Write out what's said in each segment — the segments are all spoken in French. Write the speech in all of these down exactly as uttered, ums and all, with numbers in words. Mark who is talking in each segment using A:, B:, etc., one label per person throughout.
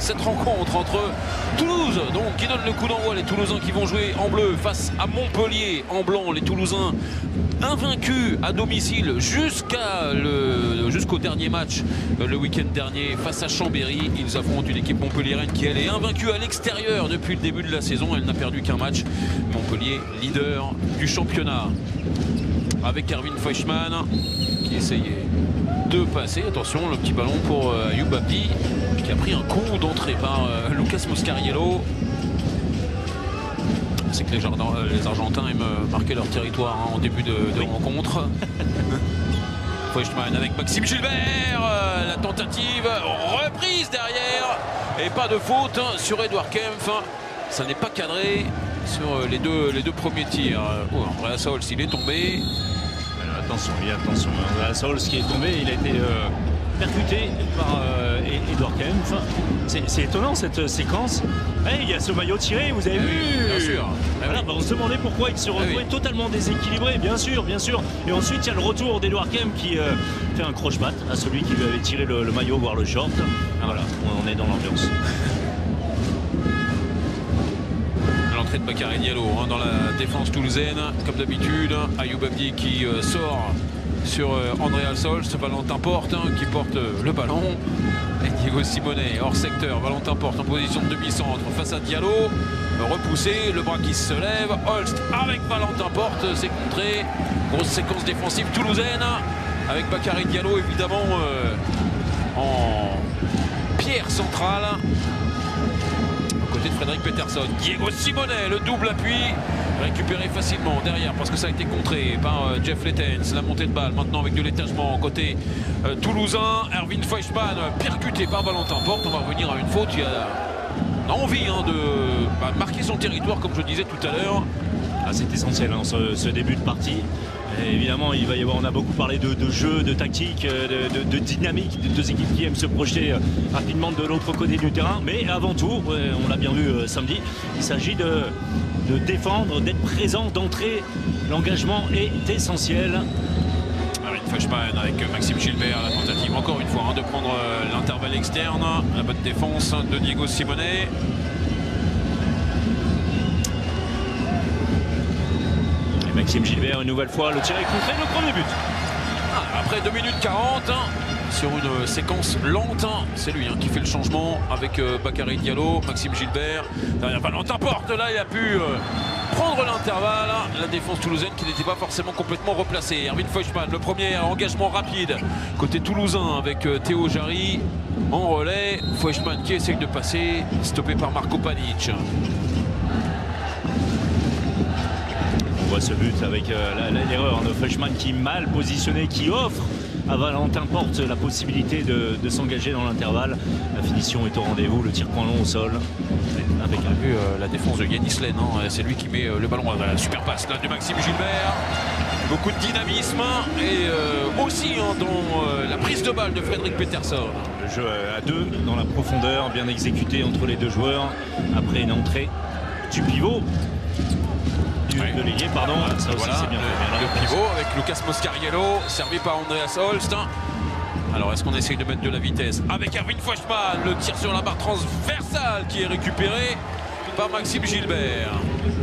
A: cette rencontre entre Toulouse, donc qui donne le coup d'envoi, les Toulousains qui vont jouer en bleu face à Montpellier en blanc, les Toulousains invaincus à domicile jusqu'à le jusqu'au dernier match le week-end dernier face à Chambéry. Ils affrontent une équipe montpelliéraine qui elle est invaincue à l'extérieur depuis le début de la saison. Elle n'a perdu qu'un match. Montpellier leader du championnat avec Erwin Feuchtmann qui essayait de passer. Attention, le petit ballon pour euh, Ayoub Abdi qui a pris un coup d'entrée par euh, Lucas Moscariello. C'est que les, jardins, les Argentins aiment marquer leur territoire hein, en début de, de oui. rencontre. Feuchtmann avec Maxime Gilbert, euh, la tentative, reprise derrière et pas de faute hein, sur Edouard Kempf. Ça n'est pas cadré sur euh, les, deux, les deux premiers tirs. Oh, Andreas Holz, il est tombé.
B: Alors, attention, oui, attention. Andreas Holz qui est tombé, il a été euh, percuté par euh, Edouard Kempf. C'est étonnant cette séquence. Hey, il y a ce maillot tiré, vous avez
A: ah
B: vu
A: oui, bien sûr. Ah
B: voilà,
A: oui.
B: bah on se demandait pourquoi il se retrouvait ah oui. totalement déséquilibré, bien sûr, bien sûr. Et ensuite, il y a le retour d'Edouard Kempf qui euh, fait un croche-patte à celui qui lui avait tiré le, le maillot, voire le short. Ah, voilà, on est dans l'ambiance.
A: L'entrée de Bakary Diallo hein, dans la défense toulousaine, comme d'habitude. Ayoub Abdi qui euh, sort sur euh, Andreas Holz. Valentin Porte hein, qui porte euh, le ballon. Et Diego Simonet hors secteur. Valentin Porte en position de demi-centre face à Diallo. Repoussé, le bras qui se lève. Holst avec Valentin Porte, c'est contré. Grosse séquence défensive toulousaine avec Bakary Diallo évidemment euh, en pierre centrale. Aux côtés de Frédéric Peterson. Diego Simonet, le double appui. Récupéré facilement derrière parce que ça a été contré par euh, Jeff Lettens. La montée de balle maintenant avec de l'étagement côté euh, toulousain. Erwin Feuchtmann percuté par Valentin Porte. On va revenir à une faute. Il a envie hein, de bah, marquer son territoire comme je disais tout à l'heure.
B: Ah, c'est essentiel hein, ce, ce début de partie. Et évidemment, il va y avoir, on a beaucoup parlé de, de jeu, de tactique, de, de, de dynamique, de deux équipes qui aiment se projeter rapidement de l'autre côté du terrain. Mais avant tout, on l'a bien vu euh, samedi, il s'agit de, de défendre, d'être présent, d'entrer. L'engagement est essentiel.
A: Erwin Feuchtmann avec Maxime Gilbert, la tentative encore une fois hein, de prendre euh, l'intervalle externe. La bonne défense de Diego Simonet.
B: Maxime Gilbert, une nouvelle fois, le tir est contré, le premier but.
A: Ah, après deux minutes quarante, hein, sur une séquence lente, hein, c'est lui hein, qui fait le changement avec euh, Bakary Diallo, Maxime Gilbert. Derrière Valentin Porte, là, il a pu euh, prendre l'intervalle. Hein, la défense toulousaine qui n'était pas forcément complètement replacée. Erwin Feuchtmann, le premier engagement rapide côté toulousain avec euh, Théo Jarry en relais. Feuchtmann qui essaye de passer, stoppé par Marco Panic.
B: On voit ce but avec euh, l'erreur de Feuchtmann qui mal positionné, qui offre à Valentin Porte la possibilité de, de s'engager dans l'intervalle. La finition est au rendez-vous, le tir point long au sol.
A: Avec on a vu euh, la défense de Yanis Len, hein, c'est lui qui met euh, le ballon à la super passe là, de Maxime Gilbert. Beaucoup de dynamisme et euh, aussi hein, dans euh, la prise de balle de Frédéric Peterson.
B: Le jeu à deux dans la profondeur, bien exécuté entre les deux joueurs. Après une entrée du pivot.
A: Ouais.
B: De l'ailier, pardon.
A: Voilà,
B: ça aussi
A: voilà,
B: c'est bien
A: le,
B: fait.
A: Le pivot avec Lucas Moscariello, servi par Andreas Holst. Alors est-ce qu'on essaye de mettre de la vitesse avec Erwin Feuchtmann, le tir sur la barre transversale qui est récupéré par Maxime Gilbert.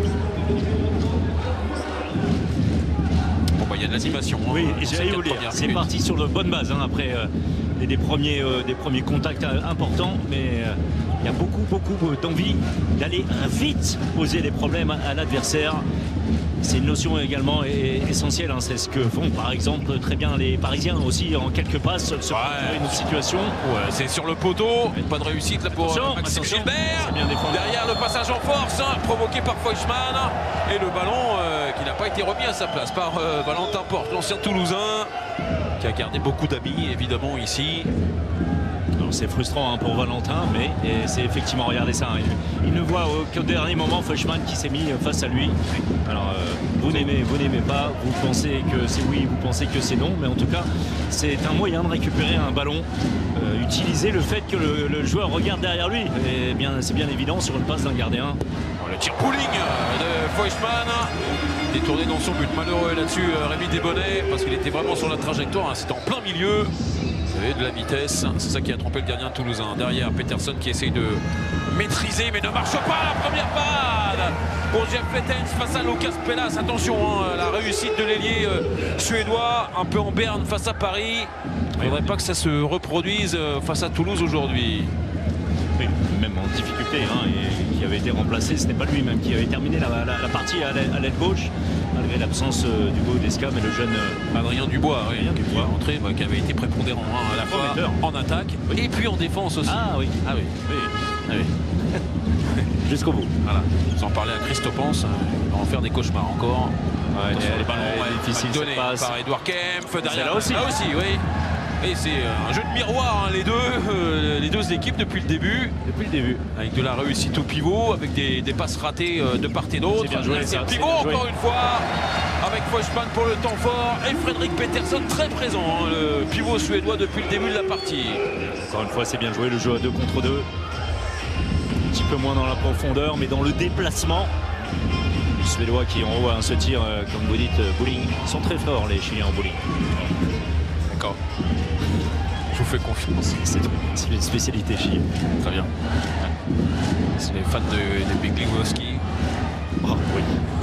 A: Bon bah il y a de l'animation.
B: Oui,
A: hein,
B: j'allais vous dire, c'est parti sur de bonnes bases hein, après euh, des, des, premiers, euh, des premiers contacts importants, mais euh, il y a beaucoup, beaucoup d'envie d'aller vite poser des problèmes à l'adversaire. C'est une notion également essentielle. Hein. C'est ce que font par exemple très bien les Parisiens aussi en quelques passes. Se
A: ouais,
B: une autre situation.
A: Ouais, c'est sur le poteau. Pas de réussite là pour
B: attention,
A: Maxime
B: attention.
A: Gilbert.
B: Bien
A: derrière le passage en force hein, provoqué par Feuchtmann. Et le ballon euh, qui n'a pas été remis à sa place par euh, Valentin Porte, l'ancien Toulousain, qui a gardé beaucoup d'habits évidemment ici.
B: C'est frustrant hein, pour Valentin, mais c'est effectivement, regardez ça, hein, il, il ne voit euh, qu'au dernier moment Feuchtmann qui s'est mis face à lui. Alors euh, vous n'aimez vous n'aimez pas, vous pensez que c'est oui, vous pensez que c'est non, mais en tout cas c'est un moyen de récupérer un ballon. Euh, utiliser le fait que le, le joueur regarde derrière lui, et bien c'est bien évident sur une passe d'un gardien.
A: Le tir pooling de Feuchtmann. détourné dans son but. Malheureux là-dessus, Rémi Desbonnets, parce qu'il était vraiment sur la trajectoire. Hein, c'était en plein milieu. Il y avait de la vitesse. C'est ça qui a trompé le gardien toulousain. Derrière, Peterson qui essaye de maîtriser, mais ne marche pas. La première panne pour Jeff Flettens face à Lucas Pelas. Attention, hein, la réussite de l'ailier euh, suédois, un peu en berne face à Paris. Il ne faudrait pas que ça se reproduise euh, face à Toulouse aujourd'hui.
B: Oui, même en difficulté, hein, et qui avait été remplacé. Ce n'est pas lui-même qui avait terminé la, la, la partie à l'aile gauche, malgré l'absence euh, du beau d'Esca, mais le jeune euh,
A: Adrien Dubois, oui, Adrien qui, Dubois. Est entré, bah, qui avait été prépondérant hein, à la fois en attaque oui. et puis en défense aussi.
B: Ah oui, ah oui, oui, ah, oui. Jusqu'au bout.
A: Voilà. Sans parler à Christopance, il va en faire des cauchemars encore.
B: Ouais, les ballons ouais, difficiles,
A: donné par Edouard Kempf derrière.
B: Là aussi,
A: là aussi, oui. Et c'est un jeu de miroir, hein, les deux, euh, les deux équipes depuis le début.
B: Depuis le début.
A: Avec de la réussite au pivot, avec des, des passes ratées euh, de part et d'autre.
B: C'est bien joué, ça.
A: Le pivot encore une fois, avec Feuchmann pour le temps fort et Frédéric Peterson très présent, hein, le pivot suédois depuis le début de la partie.
B: Encore une fois, c'est bien joué, le jeu à deux contre deux. Un petit peu moins dans la profondeur, mais dans le déplacement. Les Suédois qui envoient un ce tir, euh, comme vous dites, euh, bowling. Ils sont très forts, les Chiliens en bowling.
A: D'accord. Je vous fais confiance.
B: C'est une spécialité chilienne.
A: Très bien. Ouais. C'est les fans de, de Big Liwoski.
B: Oh, oui.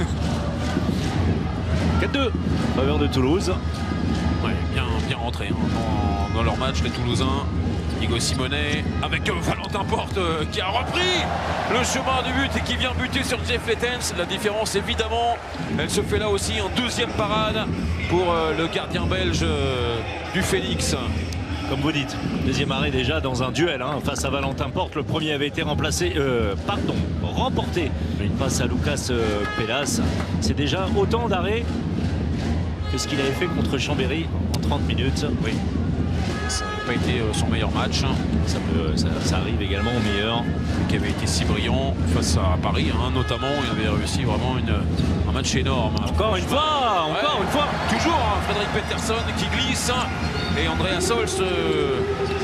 B: quatre deux, faveur de Toulouse.
A: Ouais, bien, bien rentré hein, dans, dans leur match, les Toulousains. Diego Simonet avec euh, Valentin Porte euh, qui a repris le chemin du but et qui vient buter sur Jeff Flettens. La différence évidemment, elle se fait là aussi en deuxième parade pour euh, le gardien belge euh, du Phoenix.
B: Comme vous dites, deuxième arrêt déjà dans un duel hein, face à Valentin Porte. Le premier avait été remplacé, euh, pardon, remporté oui. face à Lucas euh, Pelas. C'est déjà autant d'arrêts que ce qu'il avait fait contre Chambéry en trente minutes. Oui.
A: Ça n'a pas été son meilleur match.
B: Ça, peut, ça, ça arrive également au meilleur.
A: Qui avait été si brillant face à Paris, hein, notamment. Il avait réussi vraiment une, un match énorme.
B: Encore une fois, ouais, encore une fois.
A: Toujours hein, Frédéric Peterson qui glisse. Et Andreas Holst euh,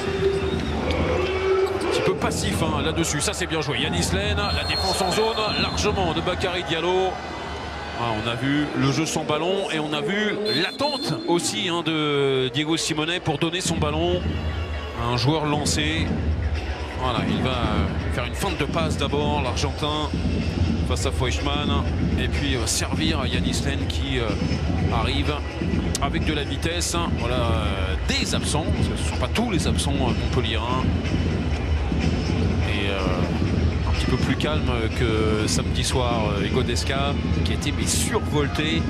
A: un petit peu passif hein, là-dessus. Ça, c'est bien joué. Yanis Len, la défense en zone, largement de Bakary Diallo. On a vu le jeu sans ballon et on a vu l'attente aussi hein, de Diego Simonet pour donner son ballon à un joueur lancé. Voilà, il va faire une feinte de passe d'abord, l'Argentin face à Feuchmann et puis euh, servir Yanis Len qui euh, arrive avec de la vitesse. Voilà, euh, des absents, parce que ce ne sont pas tous les absents euh, montpelliérains. Et euh, un petit peu plus calme que samedi soir, Hugo Desca qui était mais survolté.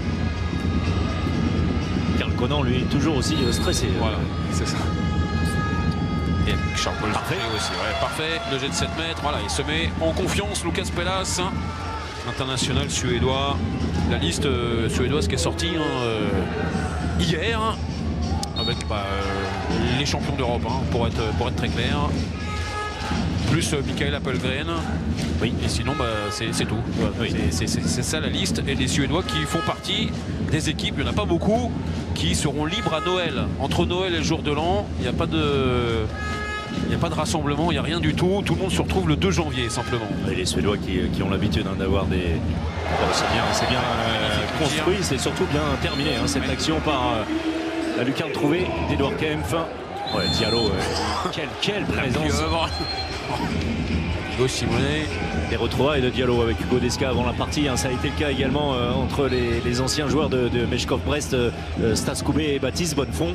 B: Karl Conan lui est toujours aussi stressé.
A: Voilà, c'est ça. Et Charles parfait aussi, ouais, parfait. Le jet de sept mètres, voilà, il se met en confiance. Lucas Pelas, international suédois. La liste euh, suédoise qui est sortie hein, euh, hier avec bah, euh, les champions d'Europe, hein, pour être pour être très clair. Plus euh, Michael Appelgren. Oui. Et sinon, bah, c'est tout. Oui. C'est ça la liste. Et les Suédois qui font partie des équipes, il n'y en a pas beaucoup, qui seront libres à Noël. Entre Noël et le jour de l'an, il n'y a pas de... Il n'y a pas de rassemblement, il n'y a rien du tout. Tout le monde se retrouve le deux janvier, simplement.
B: Et les Suédois qui, qui ont l'habitude hein, d'avoir des... Oh, c'est bien, c'est bien euh, construit, c'est surtout bien terminé. Hein, cette oui. action par euh, la lucarne trouvée d'Edouard Kempf. Ouais, Diallo, euh, quelle, quelle présence.
A: Hugo Simonet.
B: Les retrouvailles de Diallo avec Hugo Desca avant la partie. Hein, ça a été le cas également euh, entre les, les anciens joueurs de, de Meshkov Brest, euh, Stas Koubé et Baptiste Bonnefond.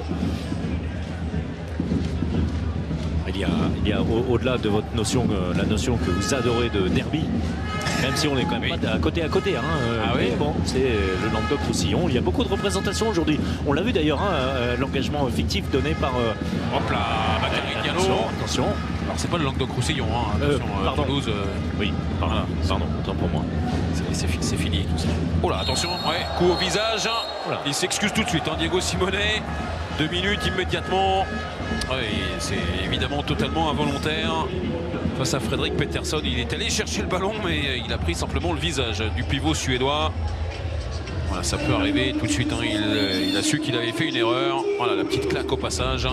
B: Il y a, il y a au-delà au de votre notion, euh, la notion que vous adorez de derby, même si on est quand même oui. pas à côté à côté. Hein, euh, ah oui. Bon, c'est le Languedoc-Roussillon. Il y a beaucoup de représentations aujourd'hui. On l'a vu d'ailleurs, hein, euh, l'engagement fictif donné par. Euh,
A: Hop là, Bakary Diallo.
B: Attention, attention.
A: Alors c'est pas le Languedoc-Roussillon, hein, attention, euh,
B: pardon.
A: Toulouse. Euh...
B: Oui, pardon, voilà. pardon, autant pour moi.
A: C'est fini tout ça. Oh là, attention, ouais, coup au visage. Voilà. Il s'excuse tout de suite, hein, Diego Simonet. Deux minutes immédiatement. Ouais, c'est évidemment totalement involontaire. Face à Frédéric Peterson, il est allé chercher le ballon, mais il a pris simplement le visage du pivot suédois. Voilà, ça peut arriver tout de suite. Hein. Il, il a su qu'il avait fait une erreur. Voilà, la petite claque au passage.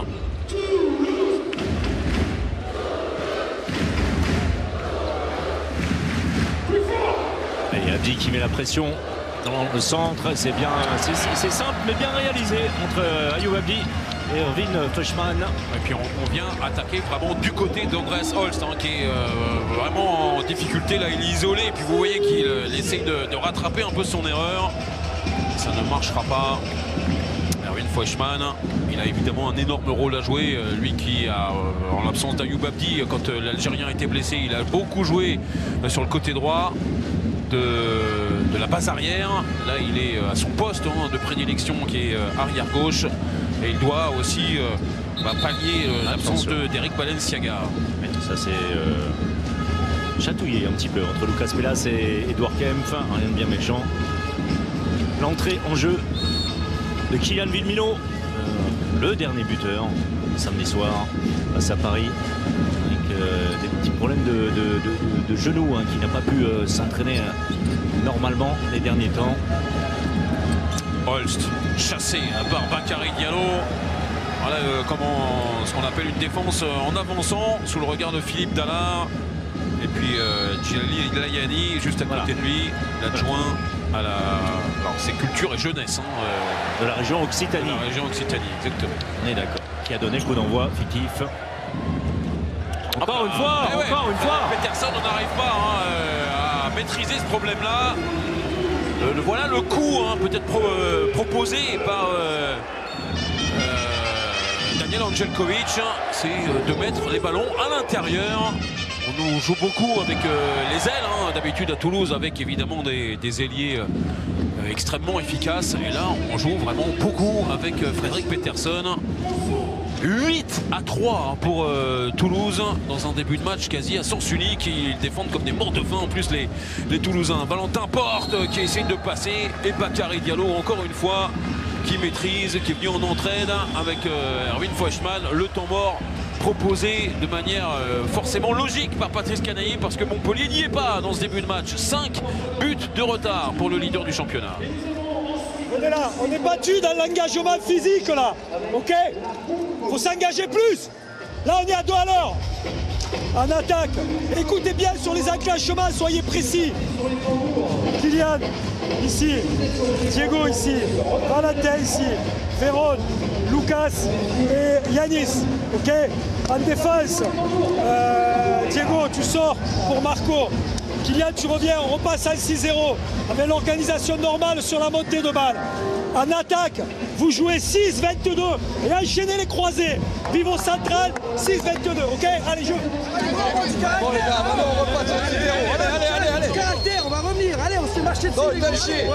B: Et Abdi qui met la pression dans le centre, c'est bien, c'est simple mais bien réalisé entre Ayoub Abdi et Erwin Fleischmann.
A: Et puis on, on vient attaquer vraiment du côté d'Andreas Holst, hein, qui est euh, vraiment en difficulté. Là, il est isolé. Et puis vous voyez qu'il euh, essaye de, de rattraper un peu son erreur. Ça ne marchera pas. Erwin Fleischmann, il a évidemment un énorme rôle à jouer. Euh, lui qui a, euh, en l'absence d'Ayoub Abdi, quand euh, l'Algérien était blessé, il a beaucoup joué euh, sur le côté droit de, de la base arrière. Là, il est à son poste hein, de prédilection qui est euh, arrière gauche. Et il doit aussi euh, bah, pallier euh, l'absence d'Eric Balenciaga.
B: Mais ça c'est euh, chatouillé un petit peu entre Lucas Melas et Edouard Kempf, rien de bien méchant. L'entrée en jeu de Kylian Villemino, euh, le dernier buteur samedi soir face à Paris, avec euh, des petits problèmes de, de, de, de genoux, hein, qui n'a pas pu euh, s'entraîner euh, normalement les derniers temps.
A: Holst chassé par Bakary Diallo. Voilà euh, comment, ce qu'on appelle une défense euh, en avançant sous le regard de Philippe Dallard. Et puis euh, Djilali Layani juste à côté voilà. de lui, l'adjoint à la. Alors c'est culture et jeunesse. Hein,
B: euh, de la région Occitanie.
A: De la région Occitanie, exactement.
B: On est d'accord. Qui a donné le coup d'envoi fictif. Encore ah bah, une fois,
A: ouais,
B: encore
A: ouais,
B: une fois.
A: Peterson, on n'arrive pas hein, euh, à maîtriser ce problème-là. Euh, le, voilà le coup hein, peut-être pro, euh, proposé par euh, euh, Daniel Angelkovic, c'est euh, de mettre les ballons à l'intérieur. On nous joue beaucoup avec euh, les ailes, hein, d'habitude à Toulouse, avec évidemment des, des ailiers euh, extrêmement efficaces. Et là, on joue vraiment beaucoup avec euh, Frédéric Peterson. huit à trois pour euh, Toulouse dans un début de match quasi à sens unique. Ils défendent comme des morts de faim en plus les, les Toulousains. Valentin Porte qui essaye de passer et Bakary Diallo encore une fois qui maîtrise, qui est venu en entraide avec euh, Erwin Fleischmann. Le temps mort proposé de manière euh, forcément logique par Patrice Canaille parce que Montpellier n'y est pas dans ce début de match. cinq buts de retard pour le leader du championnat.
C: On est là, on est battu dans l'engagement physique là, ok? Faut s'engager plus. Là on est à deux à l'heure. En attaque. Écoutez bien sur les enclenchements, soyez précis. Kylian, ici. Diego ici. Valentin ici. Véron, Lucas et Yanis. Ok? En défense, euh, Diego, tu sors pour Marco. Kylian, tu reviens, on repasse à six zéro avec l'organisation normale sur la montée de balle. En attaque, vous jouez six vingt-deux et enchaînez les croisés. Pivot central, six vingt-deux, ok? Allez, jeu.
D: Bon les gars, maintenant on repasse à six zéro. Allez, allez, allez, allez.
C: Caractère, on va revenir, allez, on s'est marché dessus.
D: Non, t'as chier.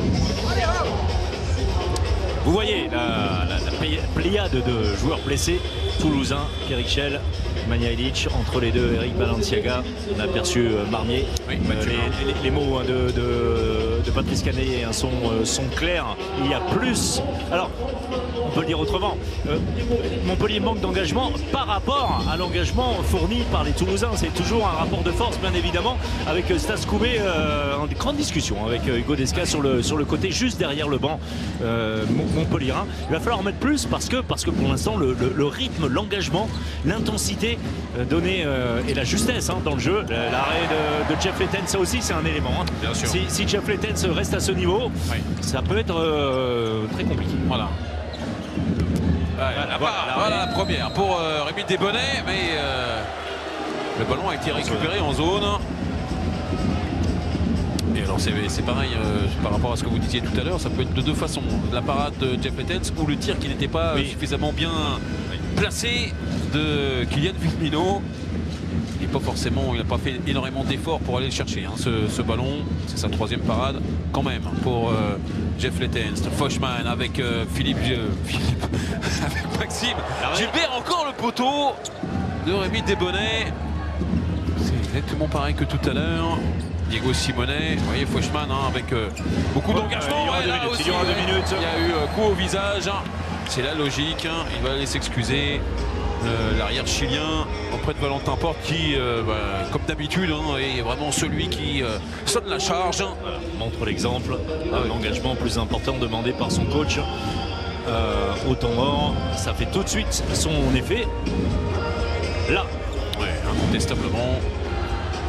B: Vous voyez la, la, la pléiade de joueurs blessés toulousains, Pierre Chel, Mania Illich, entre les deux Eric Balenciaga. On a aperçu euh, Marmier.
A: Oui,
B: euh, les, les, les mots hein, de, de, de Patrice Canaille hein, sont, euh, sont clairs. Il y a plus. Alors, on peut le dire autrement. Euh, Montpellier manque d'engagement par rapport à l'engagement fourni par les Toulousains. C'est toujours un rapport de force, bien évidemment, avec euh, Stas Koubé euh, en grande discussion avec euh, Hugo Descas sur le, sur le côté, juste derrière le banc euh, Montpellierin. Il va falloir en mettre plus parce que, parce que pour l'instant, le, le, le rythme, l'engagement, l'intensité euh, donnée euh, et la justesse hein, dans le jeu. L'arrêt de, de Jeff Letens, ça aussi, c'est un élément. Hein.
A: Bien sûr.
B: Si, si Jeff Letens reste à ce niveau, oui. ça peut être euh, très compliqué.
A: Voilà. Ouais, voilà, voilà, voilà la première pour euh, Rémi Desbonnets, mais euh, le ballon a été récupéré en zone. Et alors c'est pareil euh, par rapport à ce que vous disiez tout à l'heure, ça peut être de deux façons. La parade de Jeff Letens ou le tir qui n'était pas oui. suffisamment bien placé de Kylian Villemino. Il n'a pas forcément, il n'a pas fait énormément d'efforts pour aller le chercher. Hein, ce, ce ballon, c'est sa troisième parade quand même pour euh, Jeff Letens. Fleischmann avec euh, Philippe, euh, Philippe avec Maxime Gilbert, encore le poteau de Rémi Desbonnets. C'est exactement pareil que tout à l'heure. Diego Simonet, vous voyez Fleischmann hein, avec euh, beaucoup ouais, d'engagement.
B: Il y aura deux minutes. Il y aura deux minutes.
A: Il y a eu euh, coup au visage. C'est la logique. Hein, il va aller s'excuser. Euh, l'arrière chilien auprès de Valentin Porte qui, euh, bah, comme d'habitude, hein, est vraiment celui qui euh, sonne la charge.
B: Voilà, montre l'exemple, ah, oui. L'engagement plus important demandé par son coach. Euh, au temps mort, ça fait tout de suite son effet. Là,
A: ouais, incontestablement.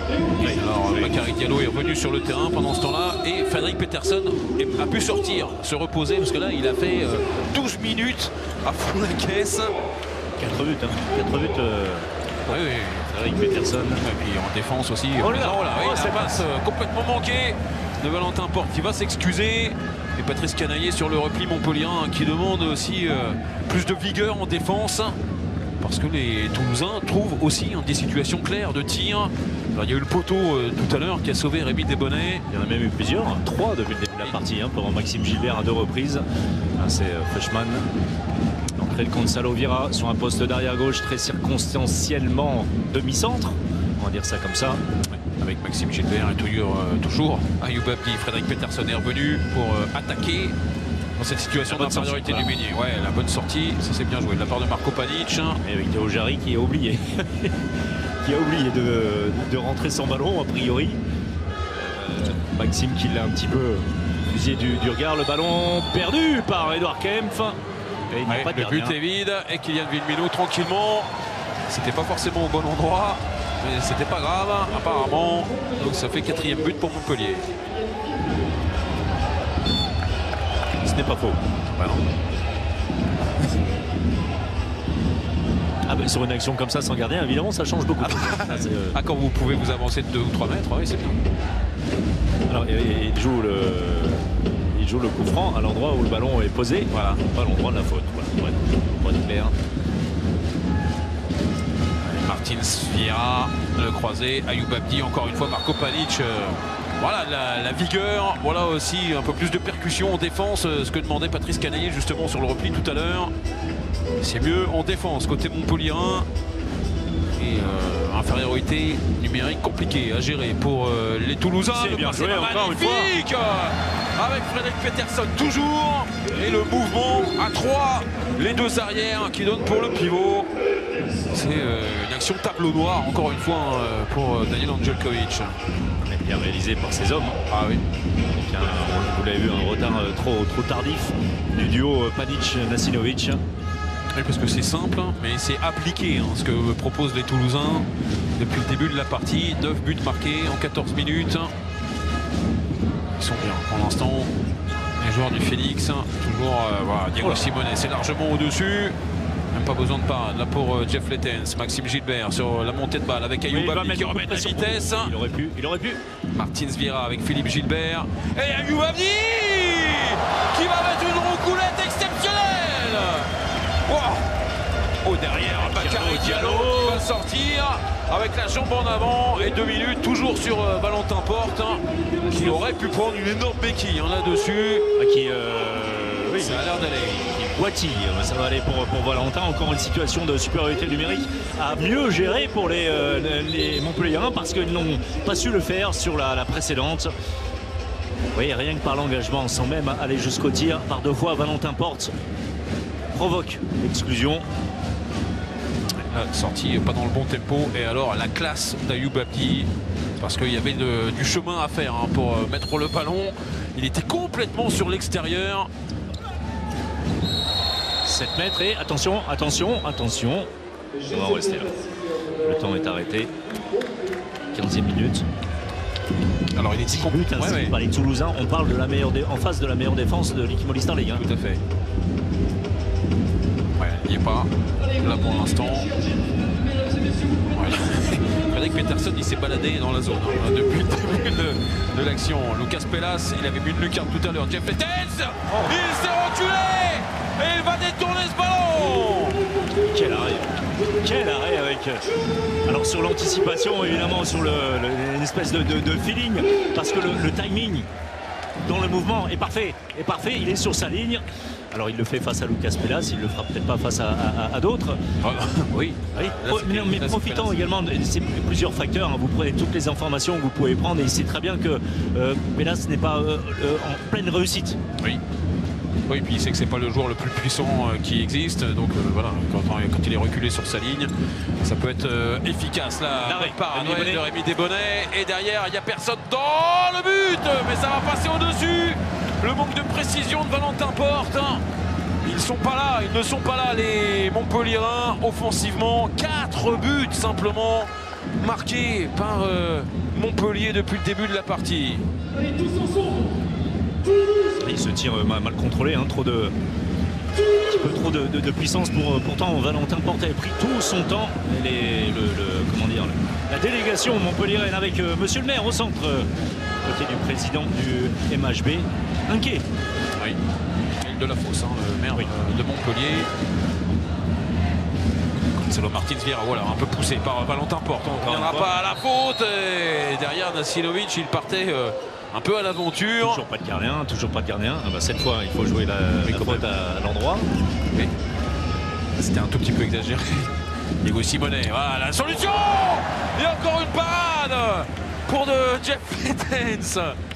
A: Alors Bakary Diallo est revenu sur le terrain pendant ce temps-là et Frédéric Peterson a pu sortir, se reposer parce que là il a fait euh, douze minutes à fond la caisse.
B: quatre buts, hein. quatre buts. Euh...
A: Oui, oui.
B: Frédéric Peterson.
A: Et puis en défense aussi.
B: Oh là là,
A: oh là, oui,
B: oh,
A: ça passe euh, complètement manqué de Valentin Porte qui va s'excuser. Et Patrice Canaillé sur le repli montpelliérain qui demande aussi euh, plus de vigueur en défense. Parce que les Toulousains trouvent aussi hein, des situations claires de tir. Alors, il y a eu le poteau euh, tout à l'heure qui a sauvé Rémi Desbonnets.
B: Il y en a même eu plusieurs, hein, trois depuis le début de la partie, hein, pour Maxime Gilbert à deux reprises. Ah, c'est euh, Freshman. L'entrée de Gonzalo Vira sur un poste d'arrière gauche très circonstanciellement demi-centre. On va dire ça comme ça.
A: Avec Maxime Gilbert et toujours, euh, toujours Ayoub Abdi. Frédéric Peterson est revenu pour euh, attaquer dans cette situation d'infériorité du Meunier. Ouais, la bonne sortie, ça c'est bien joué de la part de Marco Panic.
B: Et avec Théo Jarry qui a oublié. qui a oublié de, de rentrer sans ballon a priori. Euh, Maxime qui l'a un petit peu fusillé du, du regard. Le ballon perdu par Edouard Kempf. Et il
A: ouais,
B: pas de
A: le but est vide et Kylian Villemino tranquillement. C'était pas forcément au bon endroit, mais c'était pas grave apparemment. Donc ça fait quatrième but pour Montpellier.
B: Ce n'est pas faux.
A: Bah non.
B: Ah ben, sur une action comme ça sans gardien, évidemment, ça change beaucoup.
A: Ah,
B: ah, euh...
A: ah, quand vous pouvez vous avancer de deux ou trois mètres, oui, c'est bien.
B: Alors, il, il, joue le, il joue le coup franc à l'endroit où le ballon est posé. Voilà, pas l'endroit de la faute. Voilà, pour être, pour être clair.
A: Martins Vieira, le croisé. Ayoub Abdi, encore une fois, Marco Panic. Euh, voilà la, la vigueur. Voilà aussi un peu plus de percussion en défense. Euh, ce que demandait Patrice Canaillé justement sur le repli tout à l'heure. C'est mieux en défense côté montpelliérain. Et euh, infériorité numérique compliquée à gérer pour euh, les Toulousains.
B: C'est bien joué encore une
A: fois. Avec Frédéric Peterson toujours. Et le mouvement à trois. Les deux arrières qui donnent pour le pivot. C'est euh, une action tableau noir encore une fois hein, pour euh, Daniel Angelkovic.
B: Bien réalisé par ses hommes.
A: Ah oui.
B: Avec un, vous l'avez vu, un retard euh, trop, trop tardif du duo euh, Panic-Nasinovic.
A: Oui, parce que c'est simple, mais c'est appliqué hein, ce que proposent les Toulousains depuis le début de la partie. neuf buts marqués en quatorze minutes. Ils sont bien pour l'instant. Les joueurs du Phoenix, toujours euh, voilà, Diego Simone, c'est largement au-dessus. Même pas besoin de parade là pour euh, Jeff Letens. Maxime Gilbert sur la montée de balle avec Ayoub oui, Abdi qui remet la vitesse.
B: Il aurait pu, il aurait pu.
A: Martins Vieira avec Philippe Gilbert. Et Ayoub Abdi qui va mettre une roucoulette exceptionnelle. Wow. Oh, derrière, Bakary Diallo qui va sortir avec la jambe en avant et deux minutes toujours sur euh, Valentin Porte hein, qui aurait pu prendre une énorme béquille hein, là-dessus.
B: Ah, qui, euh, oui,
A: ça a l'air d'aller.
B: Boitille, ça va aller pour, pour Valentin. Encore une situation de supériorité numérique à mieux gérer pour les, euh, les Montpelliérains parce qu'ils n'ont pas su le faire sur la, la précédente. Vous voyez, rien que par l'engagement, sans même aller jusqu'au tir, par deux fois, Valentin Porte provoque l'exclusion.
A: La sortie pas dans le bon tempo et alors la classe d'Ayoub Abdi parce qu'il y avait de, du chemin à faire hein, pour euh, mettre le ballon. Il était complètement sur l'extérieur.
B: sept mètres et attention, attention, attention. On va rester là. Le temps est arrêté. quinzième minute.
A: Alors il est dix buts
B: hein, ouais, ouais. Par les Toulousains, on parle de la meilleure en face de la meilleure défense de l'équipe Movistar League. Hein.
A: Tout à fait. Ouais, il n'y est pas là pour l'instant. Ouais. Frédéric Peterson il s'est baladé dans la zone hein, depuis le début de, de l'action. Lucas Pelas, il avait mis une lucarne tout à l'heure. Jeff Letens, oh. Il s'est reculé et il va détourner ce ballon.
B: Quel arrêt. Quel arrêt avec. Alors sur l'anticipation, évidemment, sur le, le, une espèce de, de, de feeling, parce que le, le timing dans le mouvement est parfait. Est parfait, il est sur sa ligne. Alors il le fait face à Lucas Pelas, il le fera peut-être pas face à, à, à d'autres.
A: Ah, oui.
B: oui. Là, mais, non, mais profitant également de c'est plusieurs facteurs. Hein. Vous prenez toutes les informations que vous pouvez prendre et il sait très bien que euh, Pelas n'est pas euh, euh, en pleine réussite.
A: Oui. Oui, puis il sait que c'est pas le joueur le plus puissant euh, qui existe, donc euh, voilà, quand, quand il est reculé sur sa ligne, ça peut être euh, efficace là. Par Noël de Rémi Desbonnets, et derrière il n'y a personne dans le but, mais ça va passer au-dessus. Le manque de précision de Valentin Porte. Ils sont pas là, ils ne sont pas là les Montpelliérains offensivement. quatre buts simplement marqué par euh, Montpellier depuis le début de la partie.
B: Il se tire euh, mal contrôlé, hein, trop de, un petit peu trop de, de, de puissance pour pourtant Valentin Porte avait pris tout son temps. Et les, le, le, comment dire, le, la délégation montpelliéraine avec euh, Monsieur le maire au centre, euh, côté du président du M H B, inquiet.
A: Oui, de la Fosse, hein, le maire oui. euh, de Montpellier. Gonzalo Martins Vieira, voilà, un peu poussé par Valentin Porte. On ne reviendra pas à la faute. Et derrière Nasilovic, il partait euh, un peu à l'aventure.
B: Toujours pas de gardien, toujours pas de gardien. Ah bah, cette fois, il faut jouer la, la faute à, à l'endroit.
A: Oui. C'était un tout petit peu exagéré. Diego Simonet, voilà la solution. Et encore une parade pour de Jeff Lettens.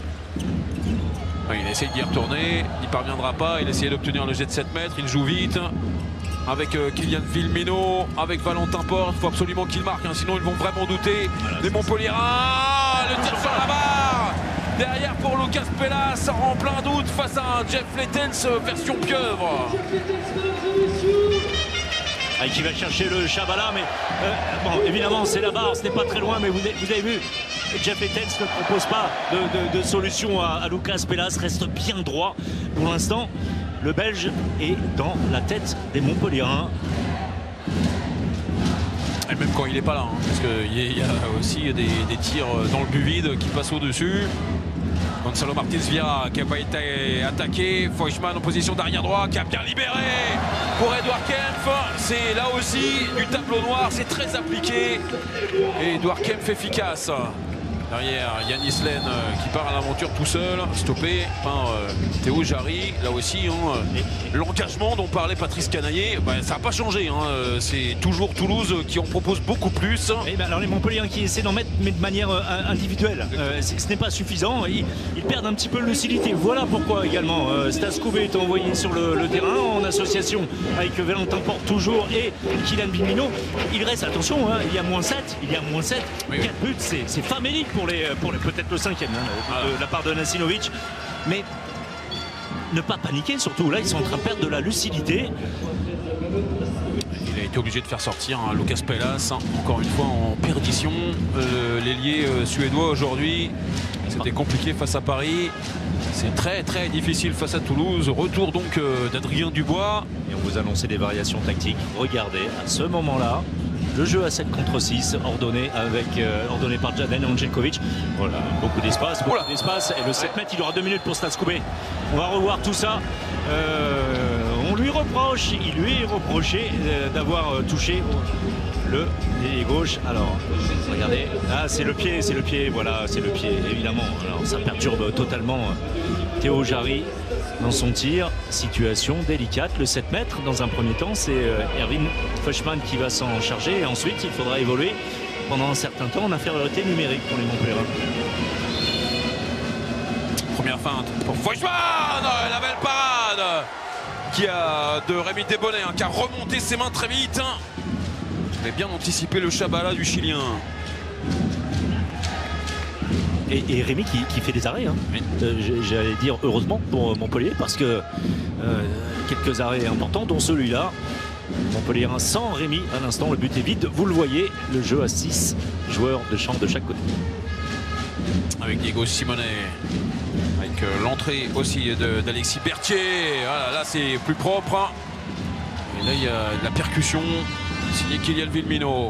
A: Il essaye d'y retourner, il ne parviendra pas. Il essaie d'obtenir le jet de sept mètres, il joue vite. Avec euh, Kylian Villemino, avec Valentin Porte, il faut absolument qu'il marque, hein, sinon ils vont vraiment douter. Voilà, les Montpelliérains, le tir sur la barre. Derrière pour Lucas Pelas, en plein doute face à un Jeff Lettens version pieuvre.
B: Ah, qui va chercher le Chabala, mais euh, bon, évidemment c'est la barre, ce n'est pas très loin, mais vous, vous avez vu, Jeff Lettens ne propose pas de, de, de solution à, à Lucas Pelas, reste bien droit pour l'instant. Le Belge est dans la tête des Montpelliérains.
A: Et même quand il n'est pas là, hein, parce qu'il y a aussi des, des tirs dans le but vide qui passent au-dessus. Gonzalo Martins Vieira qui n'a pas été attaqué. Feuchmann en position d'arrière droit qui a bien libéré pour Edouard Kempf. C'est là aussi du tableau noir, c'est très appliqué. Et Edouard Kempf efficace. Derrière Yanis Len euh, qui part à l'aventure tout seul, stoppé par euh, Théo Jarry. Là aussi, hein, l'engagement dont parlait Patrice Canaillé, bah, ça n'a pas changé. Hein, c'est toujours Toulouse qui en propose beaucoup plus.
B: Et ben alors les Montpelliérains qui essaient d'en mettre, mais de manière euh, individuelle. Euh, ce n'est pas suffisant. Ils, ils perdent un petit peu de lucidité. Voilà pourquoi également euh, Stas Koubé est envoyé sur le, le terrain en association avec Valentin Porte toujours et Kylian Villemino. Il reste, attention, hein, il y a moins sept. Il y a moins sept. Oui, quatre oui. buts, c'est famélique pour les, pour les peut-être le cinquième hein, voilà. de, de la part de Nasilovic, mais ne pas paniquer surtout. Là ils sont en train de perdre de la lucidité.
A: Il a été obligé de faire sortir hein, Lucas Pelas, hein, encore une fois en perdition. Euh, L'ailier euh, suédois aujourd'hui, c'était compliqué face à Paris. C'est très très difficile face à Toulouse. Retour donc euh, d'Adrien Dubois.
B: Et on vous annonçait des variations tactiques. Regardez, à ce moment-là, le jeu à sept contre six, ordonné, avec, euh, ordonné par Jaden Angelkovic. Voilà, beaucoup d'espace, beaucoup voilà. d'espace. Et le sept mètres, il aura deux minutes pour Stas Koubé. On va revoir tout ça. Euh, on lui reproche, il lui est reproché euh, d'avoir euh, touché le pied gauche. Alors, regardez, ah, c'est le pied, c'est le pied, voilà, c'est le pied, évidemment. Alors, ça perturbe totalement euh, Théo Jarry dans son tir. Situation délicate, le sept mètres dans un premier temps, c'est euh, Erwin Feuchmann qui va s'en charger et ensuite il faudra évoluer pendant un certain temps en infériorité numérique pour les Montpelliérains.
A: Première feinte pour Feuchmann, la belle parade qui a de Rémi Desbonnets hein, qui a remonté ses mains très vite. Il avait bien anticipé le Chabala du Chilien.
B: Et, et Rémi qui, qui fait des arrêts, hein. Oui. euh, j'allais dire heureusement pour Montpellier parce que euh, quelques arrêts importants dont celui-là. Montpellier sans Rémi à l'instant, le but est vide, vous le voyez, le jeu à six joueurs de champ de chaque côté.
A: Avec Diego Simonet, avec euh, l'entrée aussi d'Alexis Berthier, voilà, là c'est plus propre. Et là il y a de la percussion, signé Kylian Villemino.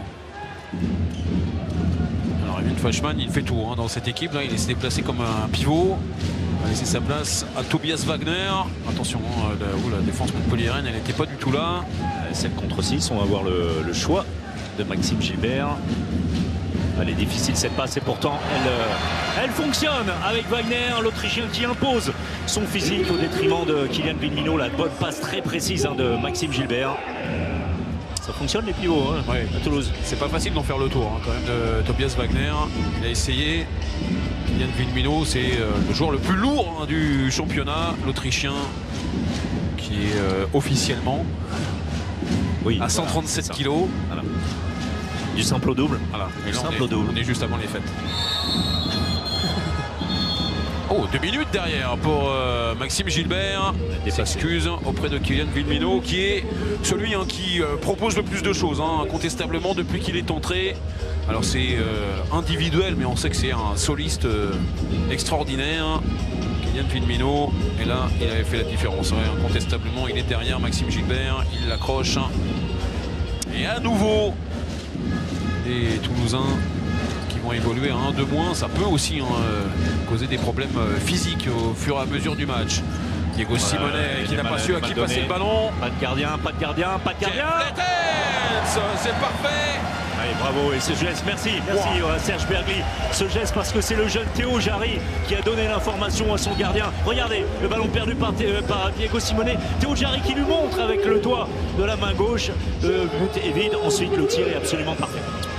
A: Erwin Feuchmann, il fait tout hein, dans cette équipe. Là, il s'est déplacé comme un pivot. Il a laissé sa place à Tobias Wagner. Attention, hein, la, oh, la défense montpelliéraine, elle n'était pas du tout là.
B: sept contre six, on va voir le, le choix de Maxime Gilbert. Elle est difficile cette passe et pourtant elle, euh, elle fonctionne avec Wagner, l'Autrichien qui impose son physique au détriment de Kylian Villemino. La bonne passe très précise hein, de Maxime Gilbert. Ça fonctionne les pivots hein,
A: oui.
B: à Toulouse.
A: C'est pas facile d'en faire le tour hein, quand même de Tobias Wagner. Il a essayé. Kylian Villemino, c'est euh, le joueur le plus lourd hein, du championnat, l'Autrichien, qui est euh, officiellement oui, à cent trente-sept
B: voilà,
A: kilos.
B: Voilà. Du simple au double.
A: Voilà. Et
B: du
A: là,
B: simple
A: on, est,
B: au double.
A: on est juste avant les fêtes. Oh, deux minutes derrière pour euh, Maxime Gilbert. S'excuse auprès de Kylian Villemino, qui est celui hein, qui euh, propose le plus de choses, hein, incontestablement, depuis qu'il est entré. Alors c'est euh, individuel, mais on sait que c'est un soliste euh, extraordinaire. Kylian Villemino, et là, il avait fait la différence. Ouais, incontestablement, il est derrière Maxime Gilbert, il l'accroche. Et à nouveau, les Toulousains qui vont évoluer à un de moins, ça peut aussi hein, causer des problèmes physiques au fur et à mesure du match. Diego Simonet euh, qui n'a pas su à qui passer le ballon.
B: Pas de gardien, pas de gardien, pas de gardien.
A: C'est parfait.
B: Allez, bravo, et ce geste, merci, merci wow. euh, Serge Bergli, ce geste parce que c'est le jeune Théo Jarry qui a donné l'information à son gardien. Regardez, le ballon perdu par, euh, par Diego Simonet, Théo Jarry qui lui montre avec le doigt de la main gauche, le but est vide, ensuite le tir est absolument parfait.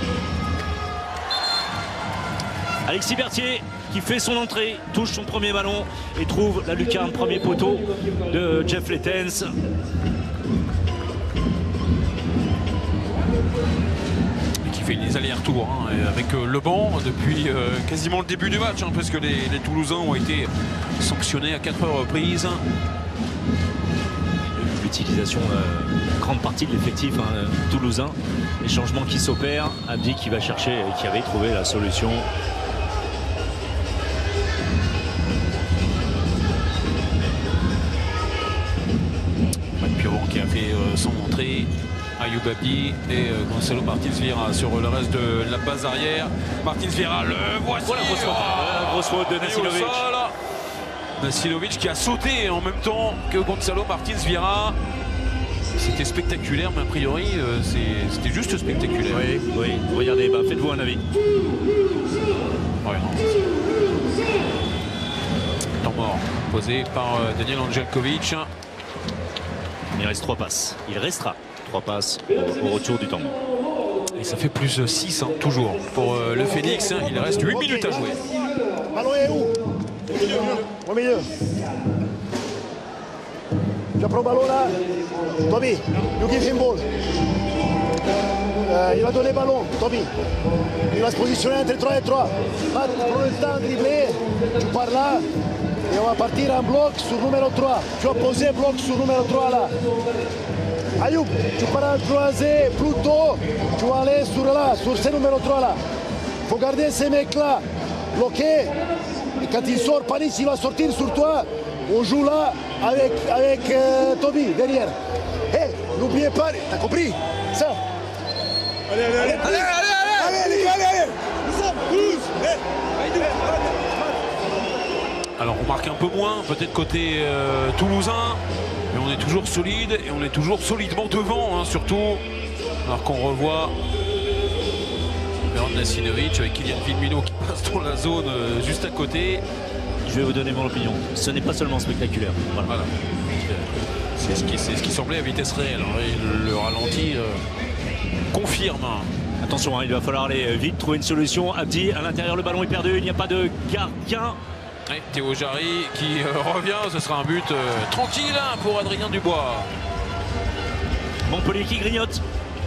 B: Alexis Berthier qui fait son entrée, touche son premier ballon et trouve la lucarne, premier poteau de Jeff Lettens.
A: Fait les allers-retours hein, avec euh, le banc depuis euh, quasiment le début du match hein, parce que les, les Toulousains ont été sanctionnés à quatre reprises.
B: L'utilisation euh, grande partie de l'effectif hein, toulousain, les changements qui s'opèrent, Abdi qui va chercher et qui avait trouvé la solution.
A: Piron qui a fait euh, son entrée. Ayoub Abdi et euh, Gonzalo Martins Vieira sur le reste de la base arrière. Martins Vieira, le voici.
B: Voilà, grosse faute, oh grosse faute de Nasilovic.
A: Nasilovic qui a sauté en même temps que Gonzalo Martins Vieira. C'était spectaculaire, mais a priori, euh, c'était juste spectaculaire.
B: Oui, oui. Regardez, bah, faites-vous un avis.
A: Ouais, temps mort posé par euh, Daniel Angelkovic.
B: Il reste trois passes. Il restera trois passes au, au retour du temps.
A: Et ça fait plus six hein, toujours pour euh, le Phoenix. Hein, il reste huit minutes à jouer.
E: Ballon est où? Au milieu. Tu prends le ballon là. Toby, you give him ball. Euh, il va donner le ballon, Toby. Il va se positionner entre trois et trois. Prends le temps de dribbler. Tu pars là. Et on va partir en bloc sur numéro trois. Tu vas poser bloc sur numéro trois là. Ayoub, tu pars en croisé plutôt. Tu vas aller sur là, sur ce numéro trois là. Il faut garder ces mecs là bloqués. Et quand il sort, Panis, il va sortir sur toi. On joue là avec, avec euh, Toby derrière. Hé, hey, n'oubliez pas, t'as compris ça? Allez, allez, allez, allez, allez, allez, allez, allez, allez. Nous sommes tous.
A: Alors on marque un peu moins, peut-être côté euh, toulousain, mais on est toujours solide et on est toujours solidement devant, hein, surtout. Alors qu'on revoit Bernard Nasilovic avec Kylian Villemino qui passe dans la zone euh, juste à côté.
B: Je vais vous donner mon opinion. Ce n'est pas seulement spectaculaire. Voilà.
A: Voilà. C'est ce, ce qui semblait à vitesse réelle. Hein. Le, le ralenti euh, confirme.
B: Attention, hein, il va falloir aller vite, trouver une solution. Abdi, à l'intérieur, le ballon est perdu. Il n'y a pas de gardien.
A: Et Théo Jarry qui euh, revient. Ce sera un but euh, tranquille hein, pour Adrien Dubois.
B: Montpellier qui grignote.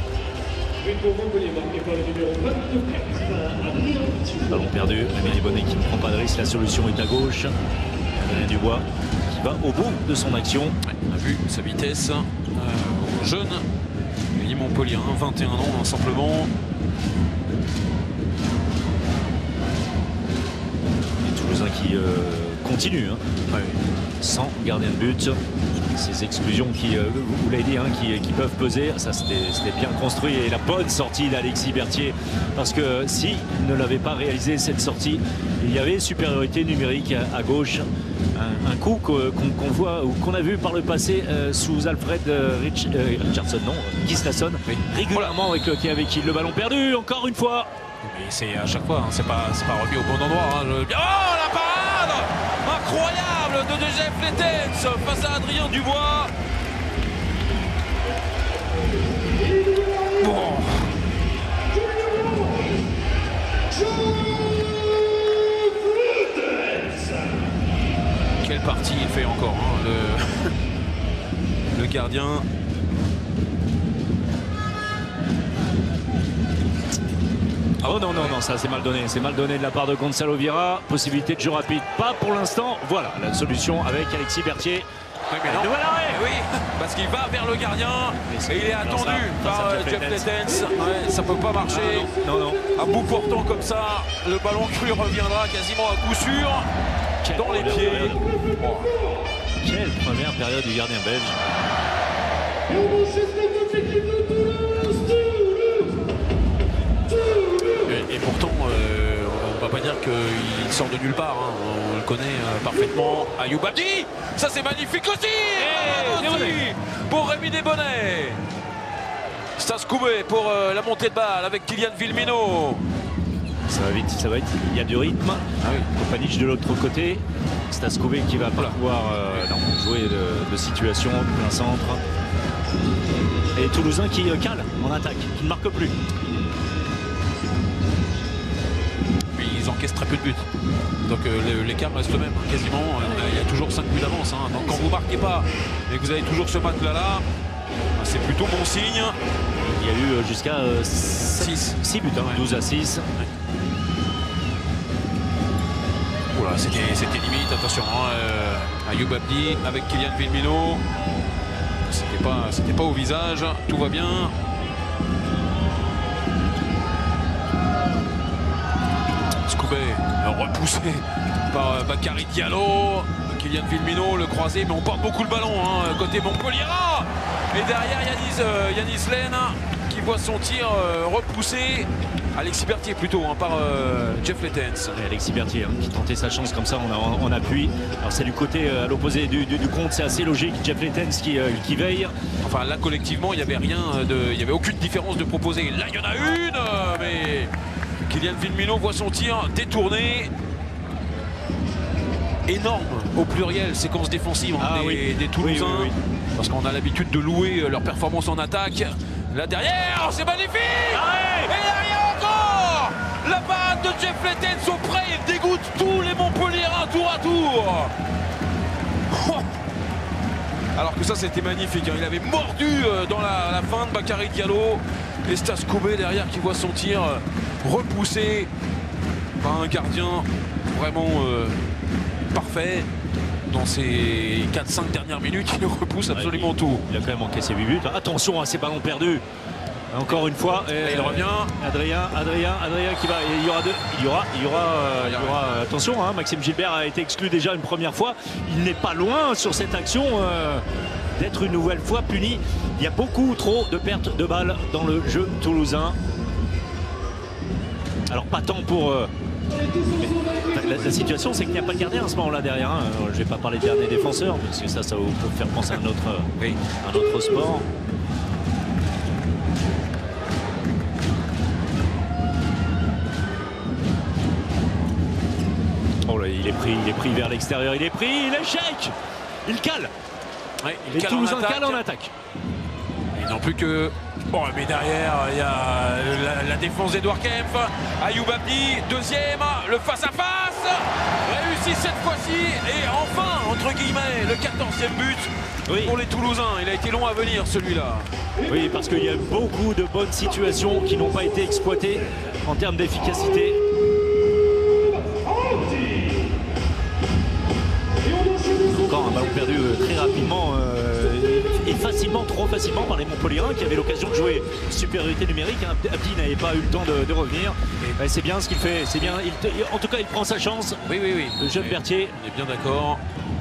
B: Ballon perdu, Amélie Bonnet qui ne prend pas de risque, la solution est à gauche. Adrien Dubois qui va au bout de son action.
A: Ouais, on a vu sa vitesse, euh, jeune, il Montpellier, hein, vingt et un ans hein, simplement.
B: Les Toulousains qui euh, continuent, hein. Ouais. Sans gardien de but. Ces exclusions qui, euh, vous l'avez dit, hein, qui, qui peuvent peser, ça c'était bien construit et la bonne sortie d'Alexis Berthier parce que s'il ne l'avait pas réalisé cette sortie, il y avait supériorité numérique à, à gauche, un, un coup qu'on qu'on voit ou qu'on a vu par le passé euh, sous Alfred euh, Rich, euh, Richardson, non, Gislason, oui. régulièrement avec, le, avec qui le ballon perdu encore une fois.
A: Mais c'est à chaque fois, hein, c'est pas, pas remis au bon endroit. Hein, je... Oh la parade incroyable de Jeff Lettens face à Adrien Dubois. Bon. Quelle partie il fait encore, hein, le... le gardien. Ah
B: Oh non, non, non, ça c'est mal donné. C'est mal donné de la part de Gonzalo Vieira. Possibilité de jeu rapide, pas pour l'instant. Voilà la solution avec Alexis Berthier.
A: Oui, mais non.
B: Nouvel arrêt.
A: Oui, parce qu'il va vers le gardien et il est
B: Non,
A: attendu
B: ça,
A: par
B: ça,
A: euh, Jeff Lettens. Ouais, ça peut pas marcher.
B: Ah, non, non, non.
A: À bout portant comme ça, le ballon cru reviendra quasiment à coup sûr
B: Quelle
A: dans les
B: première
A: pieds.
B: période.
A: Oh.
B: Quelle première période du gardien belge.
A: Et, et pourtant, euh, on va pas dire qu'il sort de nulle part. Hein. On le connaît euh, parfaitement. Ayoub Abdi, ça c'est magnifique aussi.
B: Hey,
A: Bravo aussi pour Rémi Desbonnets. Stas Koubé pour euh, la montée de balle avec Kylian Villemino.
B: Ça va vite, ça va vite. Il y a du rythme.
A: Ah oui.
B: Kopanic de l'autre côté. Stas Koubé qui va pas
A: Voilà.
B: pouvoir euh, non, jouer de, de situation, plein centre. Et les Toulousains qui euh, calent en attaque, qui ne marquent plus.
A: Mais ils encaissent très peu de buts. Donc euh, l'écart reste le même, hein, quasiment. Euh, Il y a toujours cinq buts d'avance. Hein. Donc quand vous ne marquez pas et que vous avez toujours ce match-là, là, c'est plutôt bon signe.
B: Il y a eu euh, jusqu'à euh, six buts, hein,
A: Ouais.
B: douze à six.
A: Oula, c'était c'était limite, attention. Hein, euh, Ayoub Abdi avec Kylian Villemino. C'était pas, c'était pas au visage, tout va bien. Scoubé repoussé par euh, Bakary Diallo. Kylian Villemino, le croisé, mais on porte beaucoup le ballon hein, côté Montpellier. Et derrière Yanis, euh, Yanis Lenne qui voit son tir euh, repoussé. Alexis Berthier plutôt hein, par euh, Jeff Lettens.
B: Et Alexis Berthier hein, qui tentait sa chance comme ça en, en appui. Alors c'est du côté euh, à l'opposé du, du, du compte, c'est assez logique. Jeff Lettens qui, euh, qui veille.
A: Enfin là collectivement il n'y avait rien de. Il n'y avait aucune différence de proposer. Là il y en a une, euh, mais Kylian Villemino voit son tir détourné. Énorme au pluriel, séquence défensive hein,
B: Ah,
A: des,
B: oui.
A: des Toulousains.
B: Oui, oui, oui.
A: Parce qu'on a l'habitude de louer leur performance en attaque. Là derrière, c'est magnifique.
B: Arrête.
A: Et derrière encore la parade de Jeff Lettens au près, il dégoûte tous les Montpelliérains tour à tour. Oh. Alors que ça c'était magnifique, hein. Il avait mordu euh, dans la, la fin de Bakary Diallo. Et Stas Koubé derrière qui voit son tir euh, repoussé par un gardien vraiment euh, parfait. Dans ces quatre cinq dernières minutes, il repousse absolument
B: Ouais, il,
A: tout.
B: Il a quand même encaissé huit buts. Attention à ces ballons perdus. Encore une fois.
A: Et il revient.
B: Adrien, Adrien, Adrien qui va. Il y aura deux. Il y aura, il y aura, euh, il y aura. Attention, hein, Maxime Gilbert a été exclu déjà une première fois. Il n'est pas loin sur cette action euh, d'être une nouvelle fois puni. Il y a beaucoup trop de pertes de balles dans le jeu toulousain. Alors pas tant pour. Euh, mais, la, la situation c'est qu'il n'y a pas de gardien à ce moment-là derrière. Hein. Je ne vais pas parler de dernier défenseur parce que ça, ça vous peut faire penser à un autre,
A: Oui.
B: un autre sport. Oh là, il est pris, il est pris vers l'extérieur, il est pris, il échec, il cale.
A: Ouais, il
B: Les
A: cale en
B: Toulousains
A: attaque.
B: calent en attaque.
A: Ils n'ont plus que. Bon, mais derrière, il y a la, la défense d'Edouard Kempf. Ayoub Abdi, deuxième, le face-à-face. Réussi cette fois-ci. Et enfin, entre guillemets, le quatorzième but
B: Oui.
A: pour les Toulousains. Il a été long à venir, celui-là.
B: Oui, parce qu'il y a beaucoup de bonnes situations qui n'ont pas été exploitées en termes d'efficacité. Encore un ballon perdu euh, très rapidement euh, et facilement, trop facilement par les Montpelliérains qui avaient l'occasion de jouer supériorité numérique. Hein. Abdi n'avait pas eu le temps de, de revenir. Et c'est bien ce qu'il fait. C'est bien. Il, en tout cas, il prend sa chance.
A: Oui, oui, oui.
B: Le jeune
A: Mais
B: Berthier.
A: On est bien d'accord.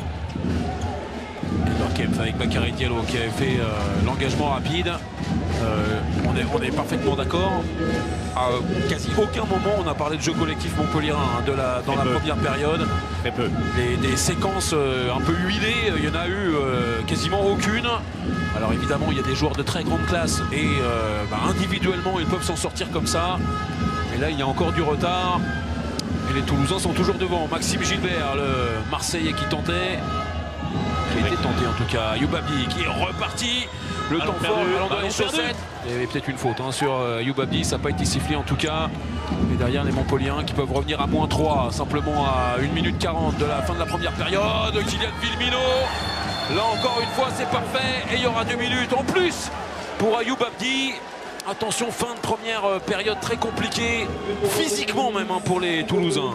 A: Edouard Kempf avec Bakary Diallo qui avait fait euh, l'engagement rapide. Euh, on, est, on est parfaitement d'accord. À quasi aucun moment on a parlé de jeu collectif montpelliérain hein, de la, dans
B: Très
A: la
B: peu.
A: première période.
B: Très peu.
A: Les, des séquences euh, un peu huilées, il y en a eu euh, quasiment aucune. Alors évidemment il y a des joueurs de très grande classe et euh, bah, individuellement ils peuvent s'en sortir comme ça. Mais là il y a encore du retard. Et les Toulousains sont toujours devant. Maxime Gilbert, le Marseillais qui tentait. Qui a été tenté en tout cas. Ayoub Abdi qui est reparti. Le
B: Ballon
A: temps fort,
B: perdu,
A: ballon dans
B: ballon
A: les
B: perdu.
A: chaussettes. Il y avait peut-être une faute hein, sur euh, Ayoub Abdi. Ça n'a pas été sifflé en tout cas. Et derrière les Montpelliérains qui peuvent revenir à moins trois. Simplement à une minute quarante de la fin de la première période. Kylian Villemino. Là encore une fois c'est parfait. Et il y aura deux minutes en plus pour Ayoub Abdi. Attention, fin de première euh, période très compliquée, physiquement même hein, pour les Toulousains.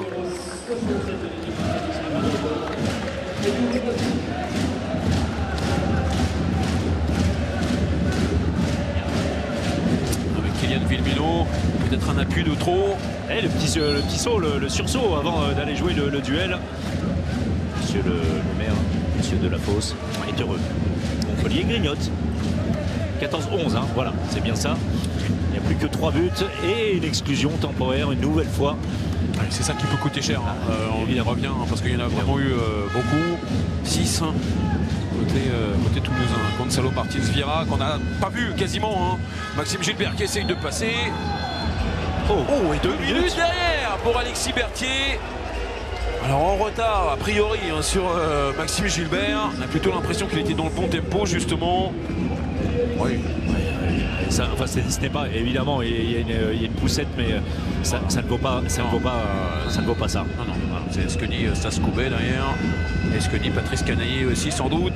A: Avec Kylian Villemino, peut-être un appui de trop.
B: Et le petit, le petit saut, le, le sursaut avant d'aller jouer le, le duel. Monsieur le, le maire, monsieur Delafosse, est heureux. Montpellier grignote. quatorze onze, hein, voilà, c'est bien ça. Il n'y a plus que trois buts et une exclusion temporaire une nouvelle fois.
A: C'est ça qui peut coûter cher. Hein. Euh, on y revient hein, parce qu'il y en a vraiment eu euh, beaucoup. six hein, côté, euh, côté toulousain. Gonzalo Martins-Vieira qu'on n'a pas vu quasiment. Hein. Maxime Gilbert qui essaye de passer.
B: Oh,
A: oh et deux, deux minutes derrière pour Alexis Berthier. Alors en retard a priori hein, sur euh, Maxime Gilbert. On a plutôt l'impression qu'il était dans le bon tempo justement. Oui.
B: Ça, enfin, ce n'est pas évidemment, il y, a une, il y a une poussette, mais ça, ça ne vaut pas, ça ne vaut pas, ça ne vaut pas ça.
A: Non, non, non. C'est ce que dit Stas Koubé derrière, et ce que dit Patrice Canaillé aussi sans doute.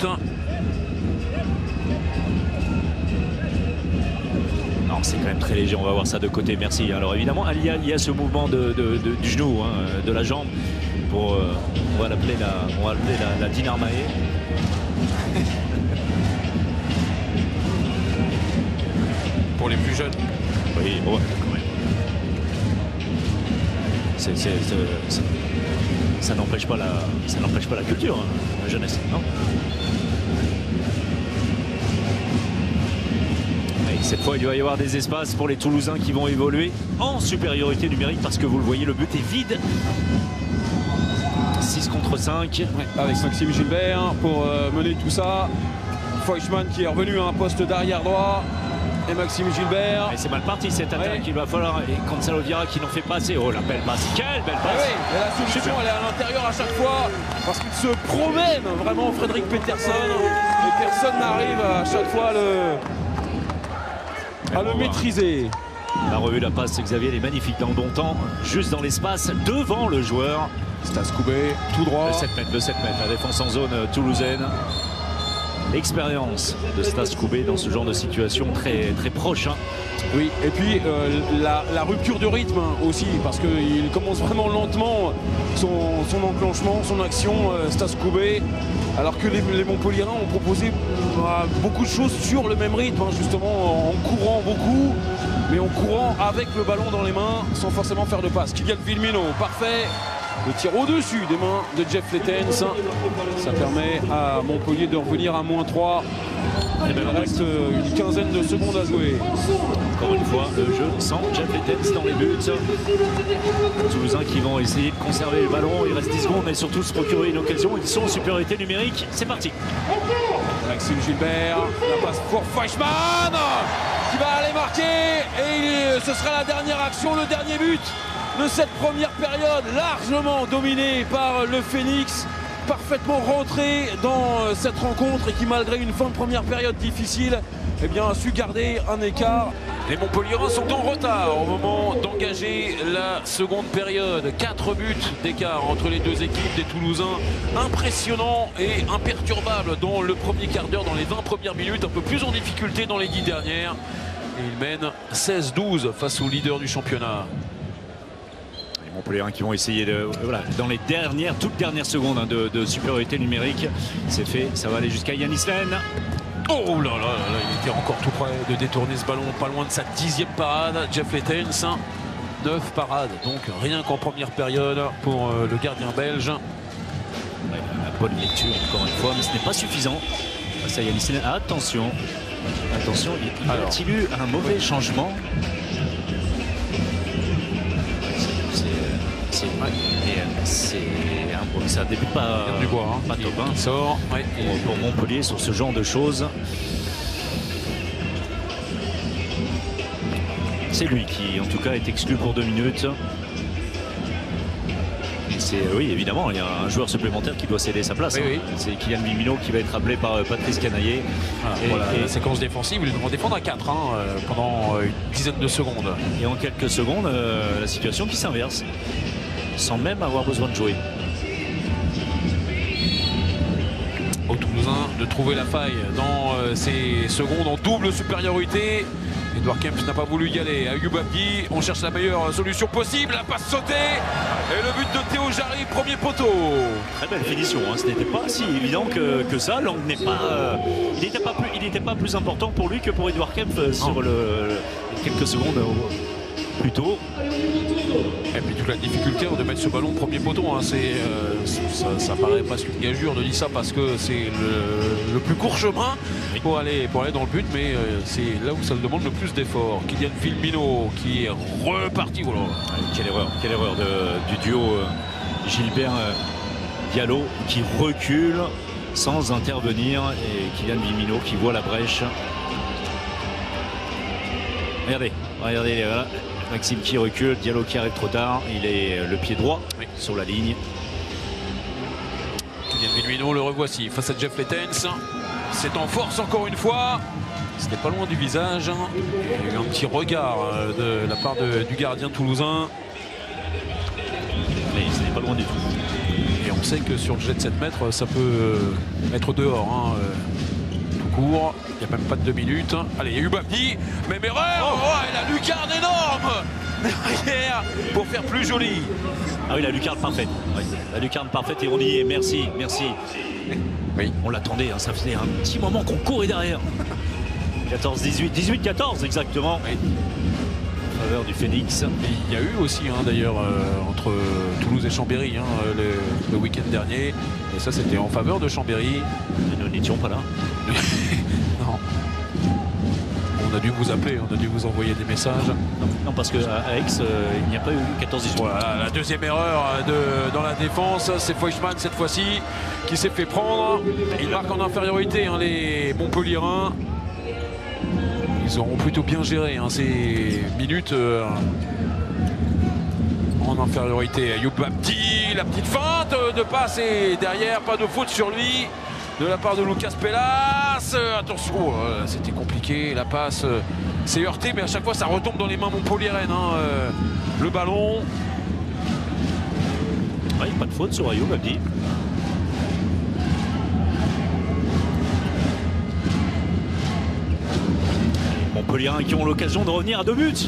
B: Non, c'est quand même très léger. On va voir ça de côté. Merci. Alors évidemment, il y a, il y a ce mouvement de, de, de, du genou, hein, de la jambe, pour, euh, on va l'appeler la, on va l'appeler la, la Dinarmae.
A: Pour les plus jeunes.
B: Oui, bon, quand même. C'est, c'est, c'est, ça n'empêche pas la, ça n'empêche pas la culture, hein, la jeunesse, non? Et cette fois, il va y avoir des espaces pour les Toulousains qui vont évoluer en supériorité numérique parce que vous le voyez, le but est vide. six contre cinq.
F: Ouais, avec Maxime Gilbert pour euh, mener tout ça. Feuchmann qui est revenu à un poste d'arrière droit. Et Maxime Gilbert.
B: Et c'est mal parti cette attaque, ouais. Il va falloir. Et Gonzalo Vieira qui n'en fait pas assez. Oh la belle passe, quelle belle passe.
F: Ah oui, et la solution elle est à l'intérieur à chaque fois. Parce qu'il se promène vraiment Frédéric Peterson. Et personne n'arrive à chaque fois à le, à le maîtriser.
B: On a revu la passe, Xavier, elle est magnifique dans le bon temps. Juste dans l'espace, devant le joueur.
F: Stas Koubé, tout droit.
B: De sept mètres, de sept mètres, la défense en zone toulousaine. L'expérience de Stas Koubé dans ce genre de situation très, très proche. Hein.
F: Oui, et puis euh, la, la rupture de rythme aussi, parce qu'il commence vraiment lentement son, son enclenchement, son action, euh, Stas Koubé, alors que les, les Montpelliérains ont proposé euh, beaucoup de choses sur le même rythme, hein, justement en courant beaucoup, mais en courant avec le ballon dans les mains, sans forcément faire de passe. Kylian Villemino, parfait. Le tir au-dessus des mains de Jeff Lettens. Ça permet à Montpellier de revenir à moins trois. Il reste une quinzaine de secondes à jouer.
B: Encore une fois, le jeu sans Jeff Lettens dans les buts. Les Toulousains qui vont essayer de conserver le ballon. Il reste dix secondes, mais surtout se procurer une occasion. Ils sont en supériorité numérique. C'est parti.
F: Maxime Gilbert, la passe pour Feuchmann qui va aller marquer. Et ce sera la dernière action, le dernier but de cette première période, largement dominée par le Phoenix, parfaitement rentré dans cette rencontre et qui, malgré une fin de première période difficile, eh bien, a su garder un écart.
A: Les Montpelliérains sont en retard au moment d'engager la seconde période. Quatre buts d'écart entre les deux équipes des Toulousains. Impressionnant et imperturbable dans le premier quart d'heure, dans les vingt premières minutes, un peu plus en difficulté dans les dix dernières. Et ils mènent seize douze face au leader du championnat.
B: Montpelliérains qui vont essayer de, voilà, dans les dernières, toutes dernières secondes hein, de, de supériorité numérique. C'est fait, ça va aller jusqu'à Yanis Len.
A: Oh là là, là, il était encore tout près de détourner ce ballon, pas loin de sa dixième parade. Jeff Lettens, neuf parades, donc rien qu'en première période pour euh, le gardien belge.
B: Ouais, la bonne lecture encore une fois, mais ce n'est pas suffisant. Ça, Yanis Len, attention, attention, il, il a-t-il eu un mauvais changement? C'est un bon, ça débute pas,
A: du bois, hein.
B: pas top hein.
A: Il sort ouais, et...
B: pour Montpellier sur ce genre de choses. C'est lui qui en tout cas est exclu pour deux minutes. C'est oui évidemment il y a un joueur supplémentaire qui doit céder sa place.
A: Oui,
B: hein.
A: oui.
B: C'est Kylian Villemino qui va être appelé par Patrice Canaillé.
A: Ah, et, voilà, et la séquence défensive, ils vont défendre à quatre hein, pendant une dizaine de secondes.
B: Et en quelques secondes, euh, la situation qui s'inverse. Sans même avoir besoin de jouer.
A: Aux Toulousains de trouver la faille dans euh, ces secondes en double supériorité. Edouard Kempf n'a pas voulu y aller. Ayoub Abdi, on cherche la meilleure solution possible. La passe sautée. Et le but de Théo Jarry, premier poteau.
B: Très belle finition, hein. Ce n'était pas si évident que, que ça. L'angle n'est pas, euh, il n'était pas, plus, il n'était pas plus important pour lui que pour Edouard Kempf euh, sur le, le, quelques secondes euh, plus tôt.
A: Et puis toute la difficulté de mettre ce ballon premier poteau, hein, c'est, euh, ça, ça paraît presque une gageure de dire ça parce que c'est le, le plus court chemin pour aller, pour aller dans le but, mais euh, c'est là où ça le demande le plus d'efforts. Kylian Filmino qui est reparti. Voilà.
B: Quelle erreur, quelle erreur de, du duo euh, Gilbert euh, Diallo qui recule sans intervenir et Kylian Filmino qui voit la brèche. Regardez, regardez, voilà. Maxime qui recule, Diallo qui arrive trop tard, il est le pied droit oui. sur la ligne.
A: Kylian Filmino, le revoici face à Jeff Lettens. C'est en force encore une fois. C'était pas loin du visage. Il y a eu un petit regard de la part de, du gardien toulousain.
B: Mais ce n'est pas loin du tout.
A: Et on sait que sur le jet de sept mètres, ça peut être dehors. Hein. Tout court. Il n'y a même pas de deux minutes. Allez, il y a eu Babdi. Même erreur. Oh, oh, et la lucarne énorme derrière pour faire plus joli.
B: Ah oui, la lucarne parfaite. Oui, la lucarne parfaite et on y est. Merci, merci.
A: Oui.
B: On l'attendait, hein, ça faisait un petit moment qu'on courait derrière. quatorze dix-huit, dix-huit quatorze exactement.
A: Oui.
B: En faveur du Phoenix.
A: Et il y a eu aussi hein, d'ailleurs euh, entre Toulouse et Chambéry hein, le, le week-end dernier. Et ça c'était en faveur de Chambéry.
B: Et nous n'étions pas là.
A: Non. On a dû vous appeler, on a dû vous envoyer des messages.
B: Non, non parce qu'à Aix, euh, il n'y a pas eu quatorze dix-huit.
A: Voilà, la deuxième erreur de, dans la défense, c'est Feuchmann cette fois-ci qui s'est fait prendre. Il marque en infériorité hein, les Montpelliérains. Ils auront plutôt bien géré hein, ces minutes euh, en infériorité. Ayoub Abdi, la petite feinte de passe et derrière, pas de faute sur lui de la part de Lucas Pelas. Attention, oh, c'était compliqué, la passe euh, s'est heurtée, mais à chaque fois ça retombe dans les mains montpelliéraines. Hein, euh, le ballon.
B: Oui, pas de faute sur Ayoub Abdi. Montpelliérains qui ont l'occasion de revenir à deux buts.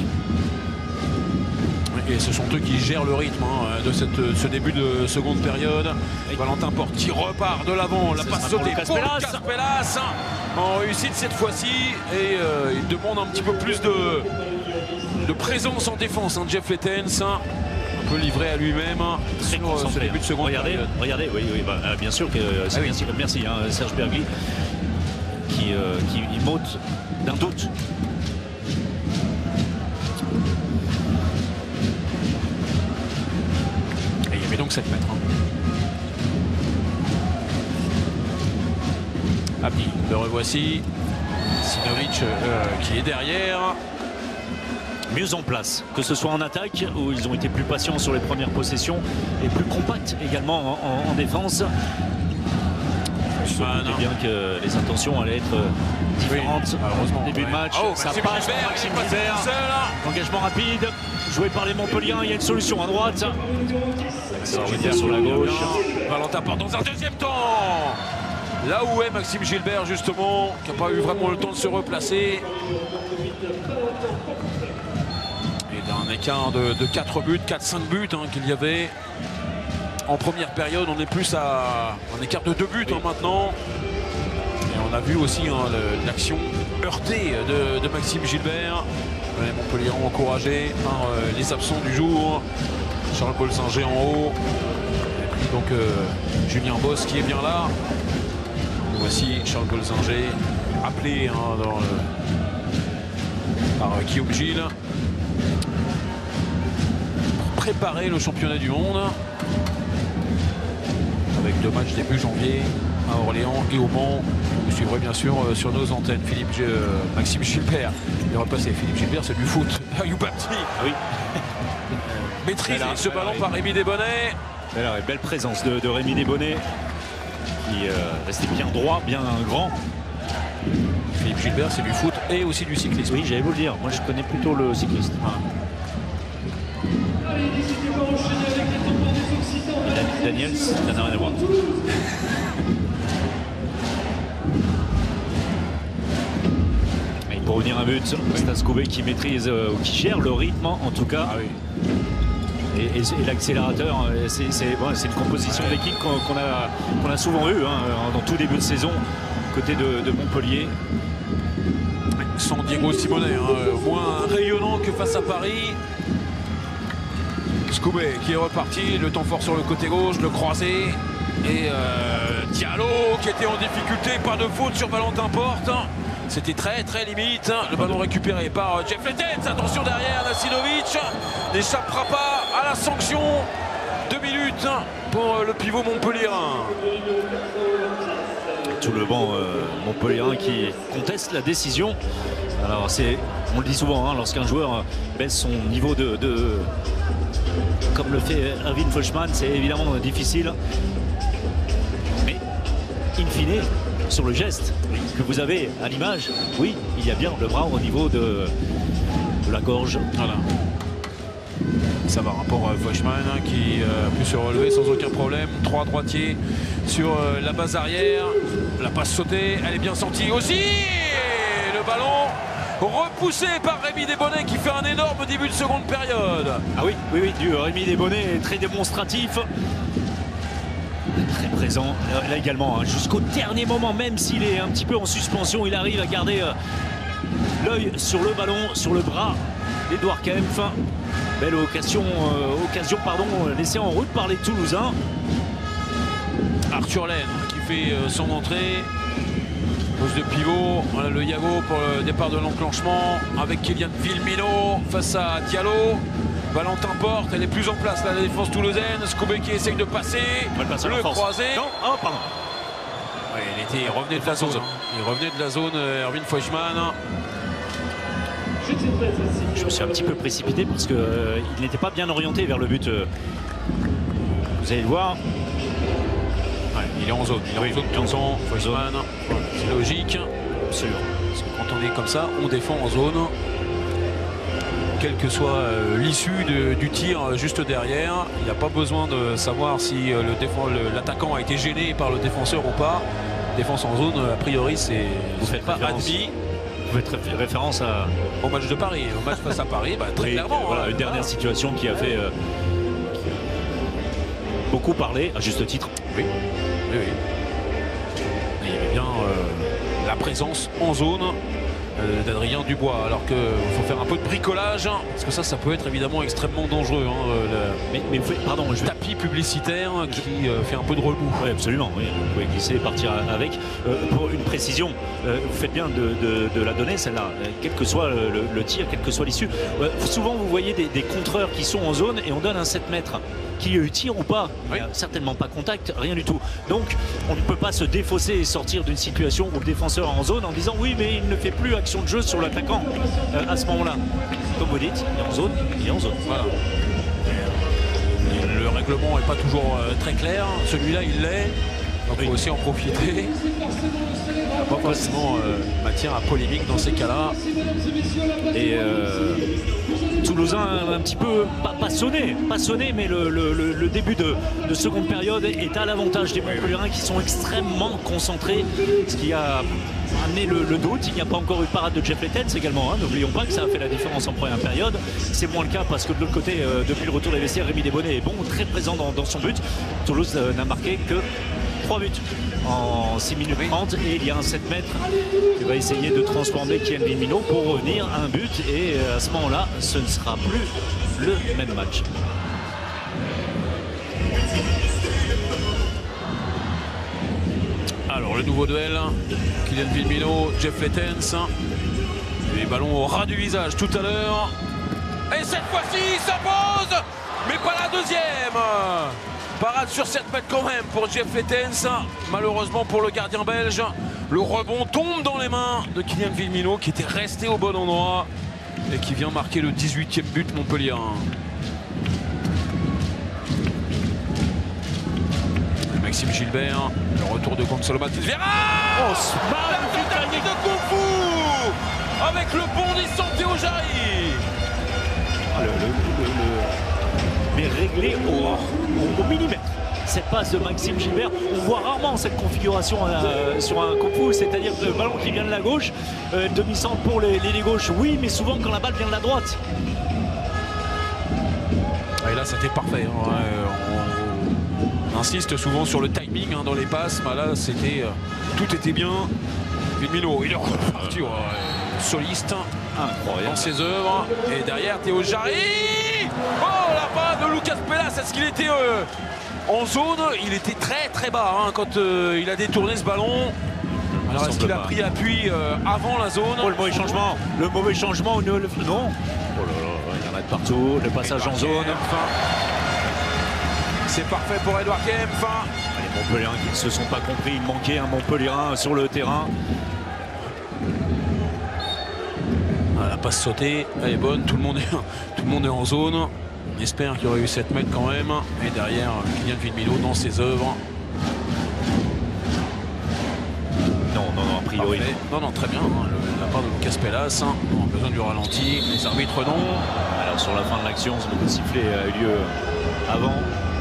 A: Et ce sont eux qui gèrent le rythme hein, de cette, ce début de seconde période. Et Valentin Porte qui repart de l'avant, la passe sautée pour Lucas Pelas en réussite cette fois-ci. Et euh, il demande un petit peu plus de, de présence en défense. Hein, Jeff Lettens, hein, un peu livré à lui-même hein, sur ce début de seconde
B: regardez,
A: période.
B: Regardez, oui, oui bah, bien sûr que euh, c'est ah, oui. Merci hein, Serge Bergui qui, euh, qui il monte d'un doute.
A: Donc sept mètres. Hein. Abdi, le revoici. Sinovic euh, qui est derrière.
B: Mieux en place, que ce soit en attaque où ils ont été plus patients sur les premières possessions et plus compacts également en, en, en défense. Je sais ah, bien que les intentions allaient être différentes oui, au début ouais. de match.
A: Oh,
B: ça
A: Maxime
B: passe
A: Gilbert,
B: par Maxime
A: Gilbert.
B: Engagement rapide, joué par les Montpelliérains. Il y a une solution à droite. Maxime Gilbert sur la gauche.
A: Valentin part dans un deuxième temps. Là où est Maxime Gilbert justement, qui n'a pas eu vraiment le temps de se replacer. Et d'un écart de, de quatre buts, quatre cinq buts hein, qu'il y avait. En première période, on est plus à un écart de deux buts hein, maintenant. Et on a vu aussi hein, l'action heurtée de, de Maxime Gilbert. Les Montpelliérains encouragés par euh, les absents du jour. Charles Bolsinger en haut. Et puis donc euh, Julien Boss qui est bien là. Voici Charles Bolsinger appelé hein, dans le... par euh, Guillaume Gilles. Pour préparer le championnat du monde. Avec deux matchs début janvier à Orléans et au Mans. Vous suivrez bien sûr euh, sur nos antennes Philippe euh, Maxime Gilbert. Il est repassé. Philippe Gilbert, c'est du foot. Ayoub Abdi.
B: Ah oui.
A: Maîtrise ce ballon par Rémi Desbonnets.
B: Alors, belle présence de, de Rémi Desbonnets qui euh, restait bien droit, bien grand.
A: Philippe Gilbert, c'est du foot et aussi du cyclisme.
B: Oui, j'allais vous le dire. Moi, je connais plutôt le cycliste. Ah. Daniel, ça n'a rien à voir. Et pour revenir un but. Stas Koubé qui maîtrise, euh, qui gère le rythme en tout cas.
A: Ah oui.
B: Et, et, et l'accélérateur, c'est bon, une composition
A: ouais.
B: d'équipe qu'on qu'on a, qu'on a souvent eu hein, dans tout début de saison côté de, de Montpellier.
A: Sans Diego Simonet, hein, moins rayonnant que face à Paris. Scoubé qui est reparti, le temps fort sur le côté gauche, le croisé. Et euh, Diallo qui était en difficulté, pas de faute sur Valentin Porte. C'était très très limite. Le ballon récupéré par Jeff Letens. Attention derrière, Nasinovic n'échappera pas à la sanction. Deux minutes pour le pivot montpelliérain.
B: Tout le banc euh, montpelliérain qui conteste la décision. Alors c'est, on le dit souvent, hein, lorsqu'un joueur baisse son niveau de, de comme le fait Erwin Feuchtmann, c'est évidemment difficile. Mais in fine, sur le geste que vous avez à l'image, oui, il y a bien le bras au niveau de, de la gorge.
A: Voilà. Ça va, rapport à Feuchtmann hein, qui euh, a pu se relever sans aucun problème. Trois droitiers sur euh, la base arrière. La passe sautée, elle est bien sentie aussi. Et le ballon repoussé par Rémi Desbonnets qui fait un énorme début de seconde période.
B: Ah oui, oui, oui, du Rémi Desbonnets est très démonstratif. Très présent là également, hein, jusqu'au dernier moment, même s'il est un petit peu en suspension, il arrive à garder euh, l'œil sur le ballon, sur le bras d'Edouard Kempf. Belle occasion, euh, occasion pardon, laissée en route par les Toulousains.
A: Arthur Laine qui fait euh, son entrée. Pose de pivot, voilà le Yago pour le départ de l'enclenchement avec Kylian Villemino face à Diallo. Valentin Porte, elle est plus en place là, la défense toulousaine. Scoubé qui essaye de passer,
B: le,
A: le croisé.
B: Non, oh, pardon.
A: Ouais, il, était, il revenait de la zone. Il revenait de la zone, Erwin Feuchtmann.
B: Je me suis un petit peu précipité parce qu'il euh, n'était pas bien orienté vers le but. Euh, vous allez le voir.
A: Ouais, il est en zone, il est oui, en zone tout le temps, Feuchtmann. Voilà, c'est logique.
B: Absolument.
A: Parce que quand on est comme ça, on défend en zone. Quelle que soit euh, l'issue du tir juste derrière, il n'y a pas besoin de savoir si euh, l'attaquant a été gêné par le défenseur ou pas. Défense en zone, a priori, c'est pas admis.
B: Vous faites référence à...
A: au match de Paris, au match face à Paris, bah, très oui, clairement.
B: Voilà,
A: hein,
B: une dernière voilà. situation qui a fait euh, qui a beaucoup parlé, à juste titre.
A: Oui, oui, oui. Il y avait bien euh, la présence en zone d'Adrien Dubois, alors qu'il faut faire un peu de bricolage, hein, parce que ça, ça peut être évidemment extrêmement dangereux. Hein, le
B: mais, mais vous faites, pardon, je
A: tapis publicitaire qui euh, fait un peu de remous.
B: Oui, absolument. Oui. Vous pouvez glisser et partir avec. Euh, pour une précision, euh, vous faites bien de, de, de la donner, celle-là, quel que soit le, le, le tir, quelle que soit l'issue. Euh, souvent, vous voyez des, des contreurs qui sont en zone et on donne un sept mètres. Qu'il y ait eu tir ou pas, oui. Il n'y a certainement pas contact, rien du tout. Donc, on ne peut pas se défausser et sortir d'une situation où le défenseur est en zone en disant oui, mais il ne fait plus action de jeu sur l'attaquant euh, à ce moment-là. Comme vous dites, il est en zone, il est en zone. Voilà.
A: Et le règlement n'est pas toujours euh, très clair. Celui-là, il l'est. Donc, il oui. faut aussi en profiter. Pas forcément euh, matière à polémique dans ces cas-là.
B: Et euh, Toulousain un petit peu pas, pas sonné, pas sonné, mais le, le, le début de, de seconde période est à l'avantage des Montpelliérains qui sont extrêmement concentrés, ce qui a amené le, le doute. Il n'y a pas encore eu de parade de Jeff Letens également, hein. N'oublions pas que ça a fait la différence en première période. C'est moins le cas parce que de l'autre côté, euh, depuis le retour des vestiaires, Rémi Desbonnets est bon, très présent dans, dans son but. Toulouse euh, n'a marqué que trois buts en six minutes trente et il y a un sept mètres qui va essayer de transformer Kylian Villemino pour revenir à un but et à ce moment-là ce ne sera plus le même match.
A: Alors le nouveau duel, Kylian Villemino, Jeff Letens, les ballons au ras du visage tout à l'heure et cette fois-ci il s'impose mais pas la deuxième. Parade sur sept mètres quand même pour Jeff Letens. Malheureusement pour le gardien belge, le rebond tombe dans les mains de Kylian Villemino qui était resté au bon endroit et qui vient marquer le dix-huitième but montpelliérain. Maxime Gilbert, le retour de Gonzalo Mathieu Vieira.
B: Oh,
A: la tentative de Kung Fu avec le bondissant Théo Jarry.
B: Ah, le, le, le, le... mais réglé au, au, au millimètre. cette passe de Maxime Gilbert. On voit rarement cette configuration euh, sur un coup, c'est-à-dire le ballon qui vient de la gauche, euh, demi-centre pour les, les, les gauches, oui, mais souvent quand la balle vient de la droite.
A: Et là, c'était parfait. Hein. On, on insiste souvent sur le timing hein, dans les passes. Bah, là, c'était euh, tout était bien. Villemino, il est reparti, ouais, soliste
B: incroyable
A: dans ses œuvres. Et derrière, Théo Jarry. Oh, la part de Lucas Pelas. Est-ce qu'il était euh, en zone? Il était très très bas hein, quand euh, il a détourné ce ballon. Alors, est-ce qu'il a pris appui euh, avant la zone?
B: Oh, le mauvais changement. Le mauvais changement. Ne, le, non. Oh là là, il y en a de partout. Le passage en zone.
A: Enfin, c'est parfait pour Edouard Kempf.
B: Les Montpelliérains qui ne se sont pas compris. Il manquait un Montpelliérain sur le terrain.
A: Ah, la passe sautée, elle est bonne. Tout le monde est, tout le monde est en zone. On espère qu'il y aurait eu sept mètres quand même. Et derrière, Kylian Villemino dans ses œuvres.
B: Non, non, non, a priori.
A: Parfait. Non, non, très bien. Hein, le, la part de Lucas Pelas. Hein. On a besoin du ralenti. Les arbitres, non.
B: Alors, sur la fin de l'action, ce sifflet a eu lieu avant.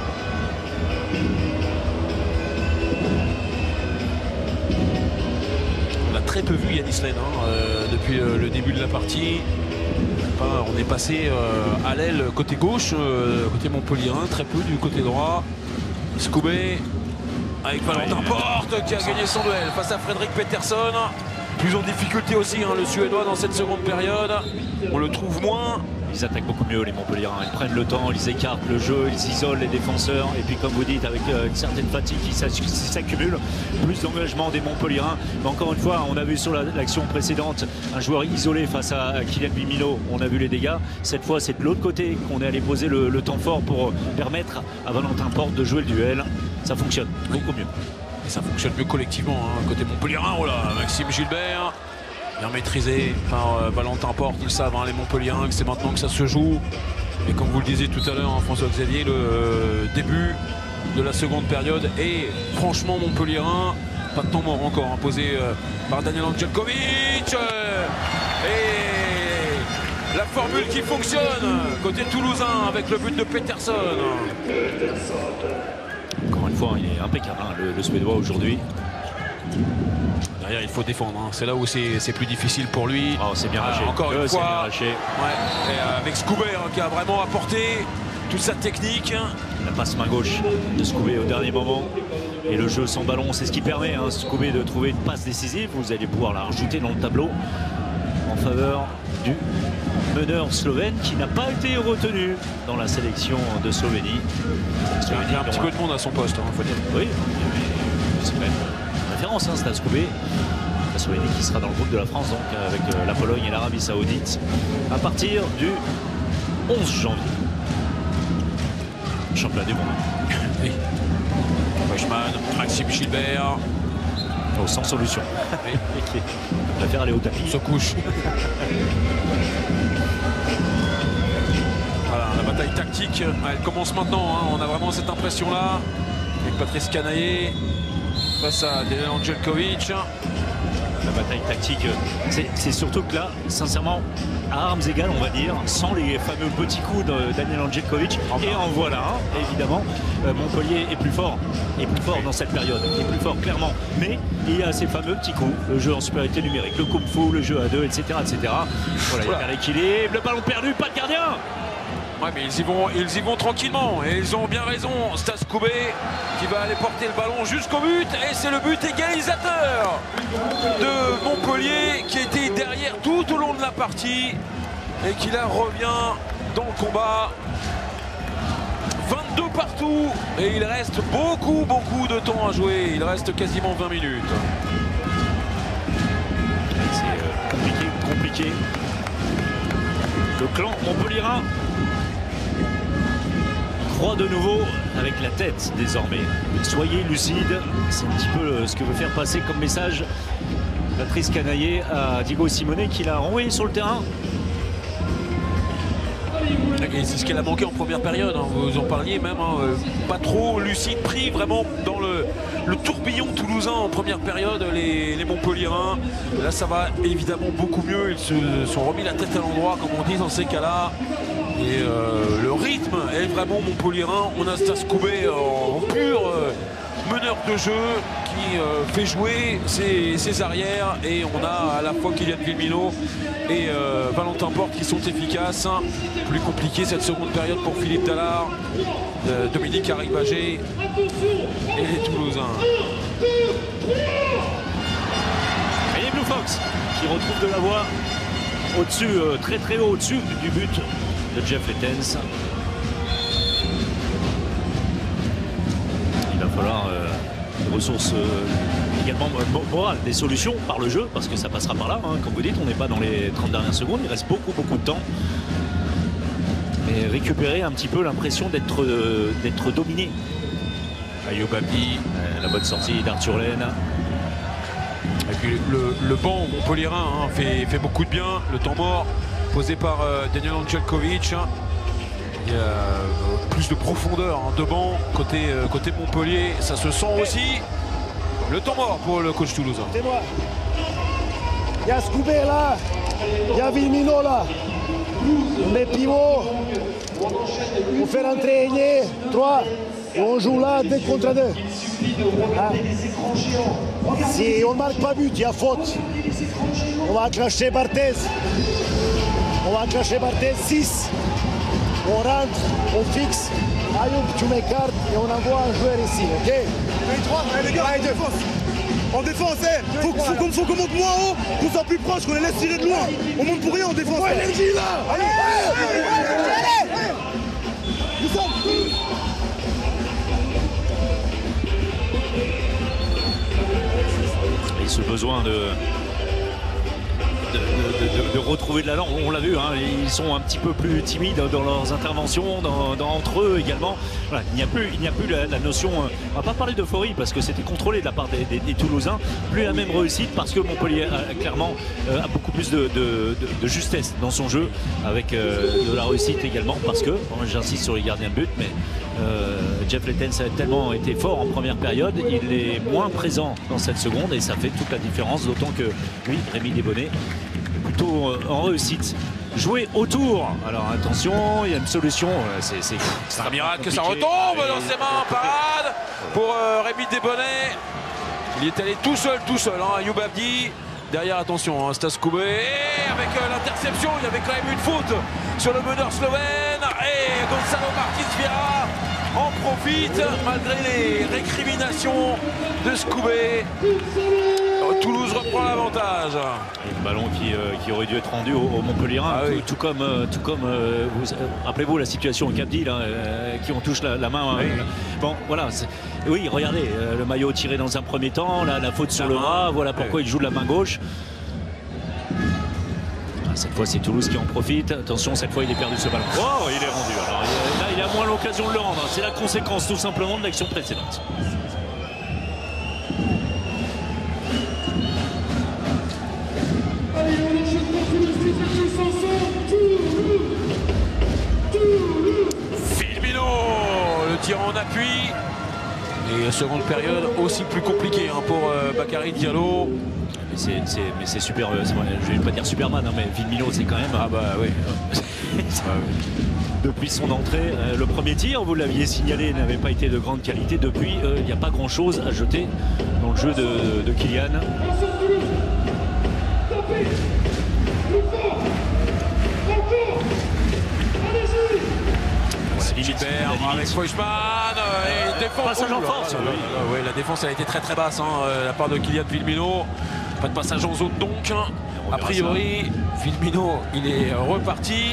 A: On a très peu vu Yanis Len hein, euh, depuis euh, le début de la partie. Enfin, on est passé euh, à l'aile côté gauche, euh, côté Montpelliérain, très peu du côté droit. Scoubé avec Valentin Porte qui a gagné son duel face à Frédéric Peterson. Plus en difficulté aussi hein, le Suédois dans cette seconde période. On le trouve moins.
B: Ils attaquent beaucoup mieux les Montpelliérains, ils prennent le temps, ils écartent le jeu, ils isolent les défenseurs et puis comme vous dites avec euh, une certaine fatigue qui s'accumule, plus d'engagement des Montpelliérains. Mais encore une fois, on a vu sur l'action la, précédente un joueur isolé face à Kylian Villemino, on a vu les dégâts. Cette fois c'est de l'autre côté qu'on est allé poser le, le temps fort pour permettre à Valentin Porte de jouer le duel. Ça fonctionne beaucoup mieux.
A: Et ça fonctionne mieux collectivement, hein, côté Montpelliérain. Oh là, Maxime Gilbert. Bien maîtrisé par euh, Valentin Porte, ils savent, hein, les Montpelliérains, que c'est maintenant que ça se joue. Et comme vous le disiez tout à l'heure, hein, François Xavier, le euh, début de la seconde période est franchement Montpelliérain. Pas de temps mort encore, imposé euh, par Daniel Angelkovic. Euh, et la formule qui fonctionne côté toulousain avec le but de Peterson.
B: Encore une fois, il est impeccable, hein, le, le Suédois aujourd'hui.
A: Derrière, il faut défendre. Hein. C'est là où c'est plus difficile pour lui.
B: Oh, c'est bien raché.
A: Euh, encore
B: euh,
A: une fois.
B: Bien
A: ouais. Et euh, avec Scoubé hein, qui a vraiment apporté toute sa technique.
B: La passe main gauche de Scoubé au dernier moment. Et le jeu sans ballon, c'est ce qui permet à hein, Scoubé de trouver une passe décisive. Vous allez pouvoir la rajouter dans le tableau en faveur du meneur slovène qui n'a pas été retenu dans la sélection de Slovénie.
A: Slovénie il y a un petit peu de monde à son poste, hein, faut dire.
B: Oui, c'est quand même référence, hein, Stade Scoubé. La Slovénie qui sera dans le groupe de la France, donc avec euh, la Pologne et l'Arabie Saoudite à partir du onze janvier. Championnat du monde.
A: Oui. Weishman, Maxime Gilbert.
B: Oh, sans solution. Oui. On préfère aller au tapis.
A: On se couche. Voilà, la bataille tactique, elle commence maintenant. Hein. On a vraiment cette impression-là. Avec Patrice Canaillé face à Daniel Angelkovic.
B: La bataille tactique, c'est surtout que là, sincèrement, à armes égales, on va dire, sans les fameux petits coups de Daniel Angelkovic. Et en voilà un, évidemment. Euh, Montpellier est plus fort, est plus fort dans cette période, est plus fort clairement. Mais il y a ces fameux petits coups, le jeu en supériorité numérique, le kung fu, le jeu à deux, et cetera, et cetera. Voilà, il y a l'équilibre, le ballon perdu, pas de gardien.
A: Ouais, mais ils y vont, ils y vont tranquillement et ils ont bien raison. Stas Koubé qui va aller porter le ballon jusqu'au but et c'est le but égalisateur de Montpellier qui était derrière tout au long de la partie et qui là revient dans le combat. vingt-deux partout et il reste beaucoup beaucoup de temps à jouer. Il reste quasiment vingt minutes.
B: C'est euh, compliqué, compliqué. Le clan montpelliérain croit de nouveau avec la tête désormais. Soyez lucide, c'est un petit peu ce que veut faire passer comme message Patrice Canaillé à Diego Simonet qui l'a renvoyé sur le terrain.
A: Et c'est ce qu'elle a manqué en première période, hein. Vous en parliez même, hein. Pas trop lucide, pris vraiment dans le, le tourbillon toulousain en première période, les, les Montpelliérains. Là ça va évidemment beaucoup mieux, ils se sont remis la tête à l'endroit comme on dit dans ces cas-là. Et euh, le rythme est vraiment montpelliérain. On a Stas Koubé en pur euh, meneur de jeu qui euh, fait jouer ses, ses arrières, et on a à la fois Kylian Villemino et euh, Valentin Porte qui sont efficaces. Plus compliqué cette seconde période pour Philippe Dallard, euh, Dominique Arribagé et les Toulousains.
B: Et les Blue Fox qui retrouvent de la voix au-dessus, euh, très très haut au-dessus du but de Jeff Lettens. Il va falloir euh, des ressources euh, également morales, des solutions par le jeu, parce que ça passera par là, hein. Comme vous dites, on n'est pas dans les trente dernières secondes, il reste beaucoup beaucoup de temps. Mais récupérer un petit peu l'impression d'être euh, d'être dominé.
A: Ayoub Abdi,
B: euh, la bonne sortie d'Arthur Laine.
A: Et puis le, le banc montpelliérain hein, fait, fait beaucoup de bien. Le temps mort posé par euh, Daniel Angelkovic. Il y a euh, plus de profondeur hein, de banc côté, euh, côté Montpellier. Ça se sent aussi. Le temps mort pour le coach toulousain.
E: C'est moi. Il y a Scoubé là. Il y a Villemino là. On met pivot. On fait rentrer Aigné. trois. Et on joue là deux contre deux. Hein? Si on ne marque pas but, il y a faute. On va clasher Barthez. On va clasher Barthez six. On rentre, on fixe. Ayoub, tu m'écartes et on envoie un joueur ici, ok?
C: Les gars, allez, défense. En défense, eh, faut, faut, faut, faut qu'on monte moins haut, qu'on soit plus proche, qu'on les laisse tirer de loin. On monte pour rien en défense. Ouais, énergie là. Allez, allez, allez, allez, allez. Nous sommes.
B: Et ce besoin de, de, de, de, de retrouver de l'allant, on l'a vu, hein, ils sont un petit peu plus timides dans leurs interventions, dans, dans, entre eux également. Voilà, il n'y a plus, il n'y a plus la, la notion, on va pas parler d'euphorie parce que c'était contrôlé de la part des, des, des Toulousains, plus la même réussite parce que Montpellier a, clairement euh, a beaucoup plus de, de, de, de justesse dans son jeu, avec euh, de la réussite également parce que, bon, j'insiste sur les gardiens de but, mais Euh, Jeff Lettens a tellement été fort en première période, il est moins présent dans cette seconde et ça fait toute la différence, d'autant que lui, Rémi Desbonnets, est plutôt euh, en réussite. Jouer autour, alors attention, il y a une solution, c'est
A: un miracle que ça retombe dans ses mains, parade pour euh, Rémi Desbonnets. Il est allé tout seul, tout seul, hein, Ayoub Abdi. Derrière, attention, hein, Stas Koubé, et avec euh, l'interception, il y avait quand même une faute sur le meneur slovène, et Gonzalo Martins Vieira en profite malgré les récriminations de Skoubé. Toulouse reprend l'avantage.
B: Le ballon qui, euh, qui aurait dû être rendu au, au Montpellierin, ah, tout, oui. tout comme, euh, tout comme euh, vous, euh, rappelez-vous la situation au Cap d'Île, hein, euh, qui on touche la, la main. Oui, euh, bon, voilà. Oui, regardez, euh, le maillot tiré dans un premier temps, la, la faute sur la le bras, voilà pourquoi oui. il joue de la main gauche. Ah, cette fois, c'est Toulouse qui en profite. Attention, cette fois, il est perdu ce ballon. Oh, il est rendu. Alors, il, là, il a moins l'occasion de le rendre. C'est la conséquence tout simplement de l'action précédente.
A: Villemino, le tir en appui. Et seconde période aussi plus compliquée hein, pour euh, Bakary Diallo.
B: Mais c'est super, euh, je vais pas dire Superman, hein, mais Villemino c'est quand même...
A: Ah bah oui.
B: Depuis son entrée, euh, le premier tir, vous l'aviez signalé, n'avait pas été de grande qualité. Depuis, il euh, n'y a pas grand chose à jeter dans le jeu de, de Kylian.
A: Gilbert avec Feuchmann et défense.
B: Passage en force.
A: Oui. Oui, la défense a été très très basse, hein, la part de Kylian Villemino. Pas de passage en zone donc. A priori, Villemino, il est reparti.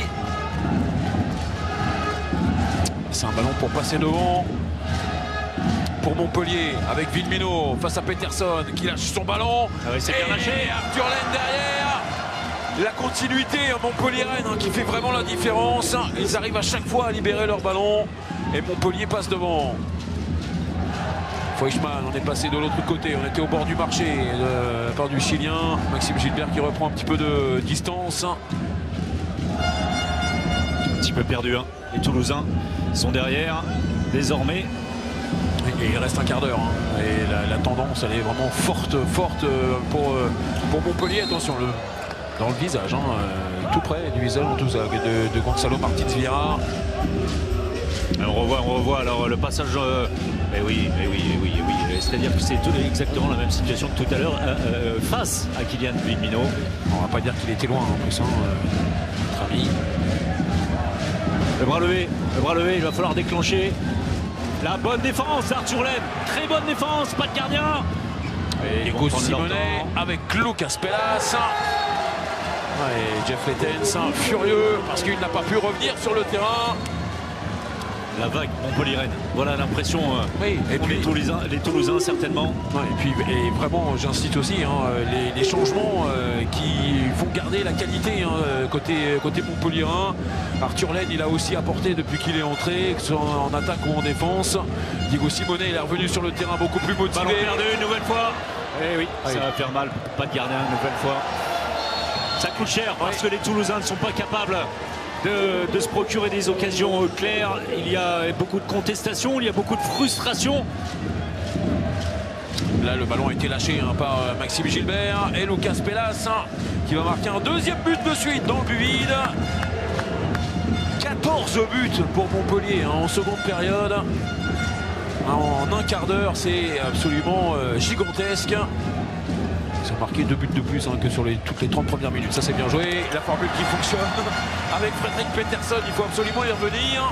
A: C'est un ballon pour passer devant. Pour Montpellier avec Villemino face à Peterson qui lâche son ballon.
B: Ah oui, c'est bien lâché.
A: Arthur Laine derrière. La continuité montpelliéraine hein, qui fait vraiment la différence. Ils arrivent à chaque fois à libérer leur ballon et Montpellier passe devant. Feuchmann, on est passé de l'autre côté, on était au bord du marché de la part du Chilien. Maxime Gilbert qui reprend un petit peu de distance.
B: petit peu perdu. Hein. Les Toulousains sont derrière désormais.
A: Et il reste un quart d'heure. Hein. Et la, la tendance, elle est vraiment forte, forte pour, pour Montpellier. Attention, le, dans le visage, hein, tout près du visage en tout ça, de, de Gonzalo Martins Vieira.
B: On revoit, on revoit alors le passage. Euh, mais oui, mais oui, oui, oui. C'est-à-dire que c'est exactement la même situation que tout à l'heure euh, euh, face à Kylian Villemino.
A: On va pas dire qu'il était loin en plus, hein, euh, notre ami.
B: Le bras levé, le bras levé, il va falloir déclencher. La bonne défense, Arthur Laine. Très bonne défense, pas de gardien.
A: Et Diego Simonet avec Lucas Pelas. Et Jeff Lettens, furieux parce qu'il n'a pas pu revenir sur le terrain.
B: La vague Montpellier-Rennes. Voilà l'impression euh,
A: oui, et
B: pour
A: puis,
B: les, Toulousains, les Toulousains certainement.
A: Ouais, et puis et vraiment, j'incite aussi hein, les, les changements euh, qui vont garder la qualité hein, côté, côté Montpellierin. Arthur Laine, il a aussi apporté depuis qu'il est entré, que ce soit en attaque ou en défense. Diego Simonet, il est revenu sur le terrain beaucoup plus motivé.
B: Ballon perdu une nouvelle fois. Eh oui, ah, ça oui. va faire mal. Pas de gardien une nouvelle fois. Ça coûte cher parce que les Toulousains ne sont pas capables De, de se procurer des occasions euh, claires. Il y a beaucoup de contestations, il y a beaucoup de frustration.
A: Là, le ballon a été lâché hein, par euh, Maxime Gilbert et Lucas Pelas hein, qui va marquer un deuxième but de suite dans le but vide. quatorze buts pour Montpellier hein, en seconde période. En un quart d'heure, c'est absolument euh, gigantesque. Ils ont marqué deux buts de plus hein, que sur les, toutes les trente premières minutes. Ça, c'est bien joué. La formule qui fonctionne avec Frédéric Peterson. Il faut absolument y revenir.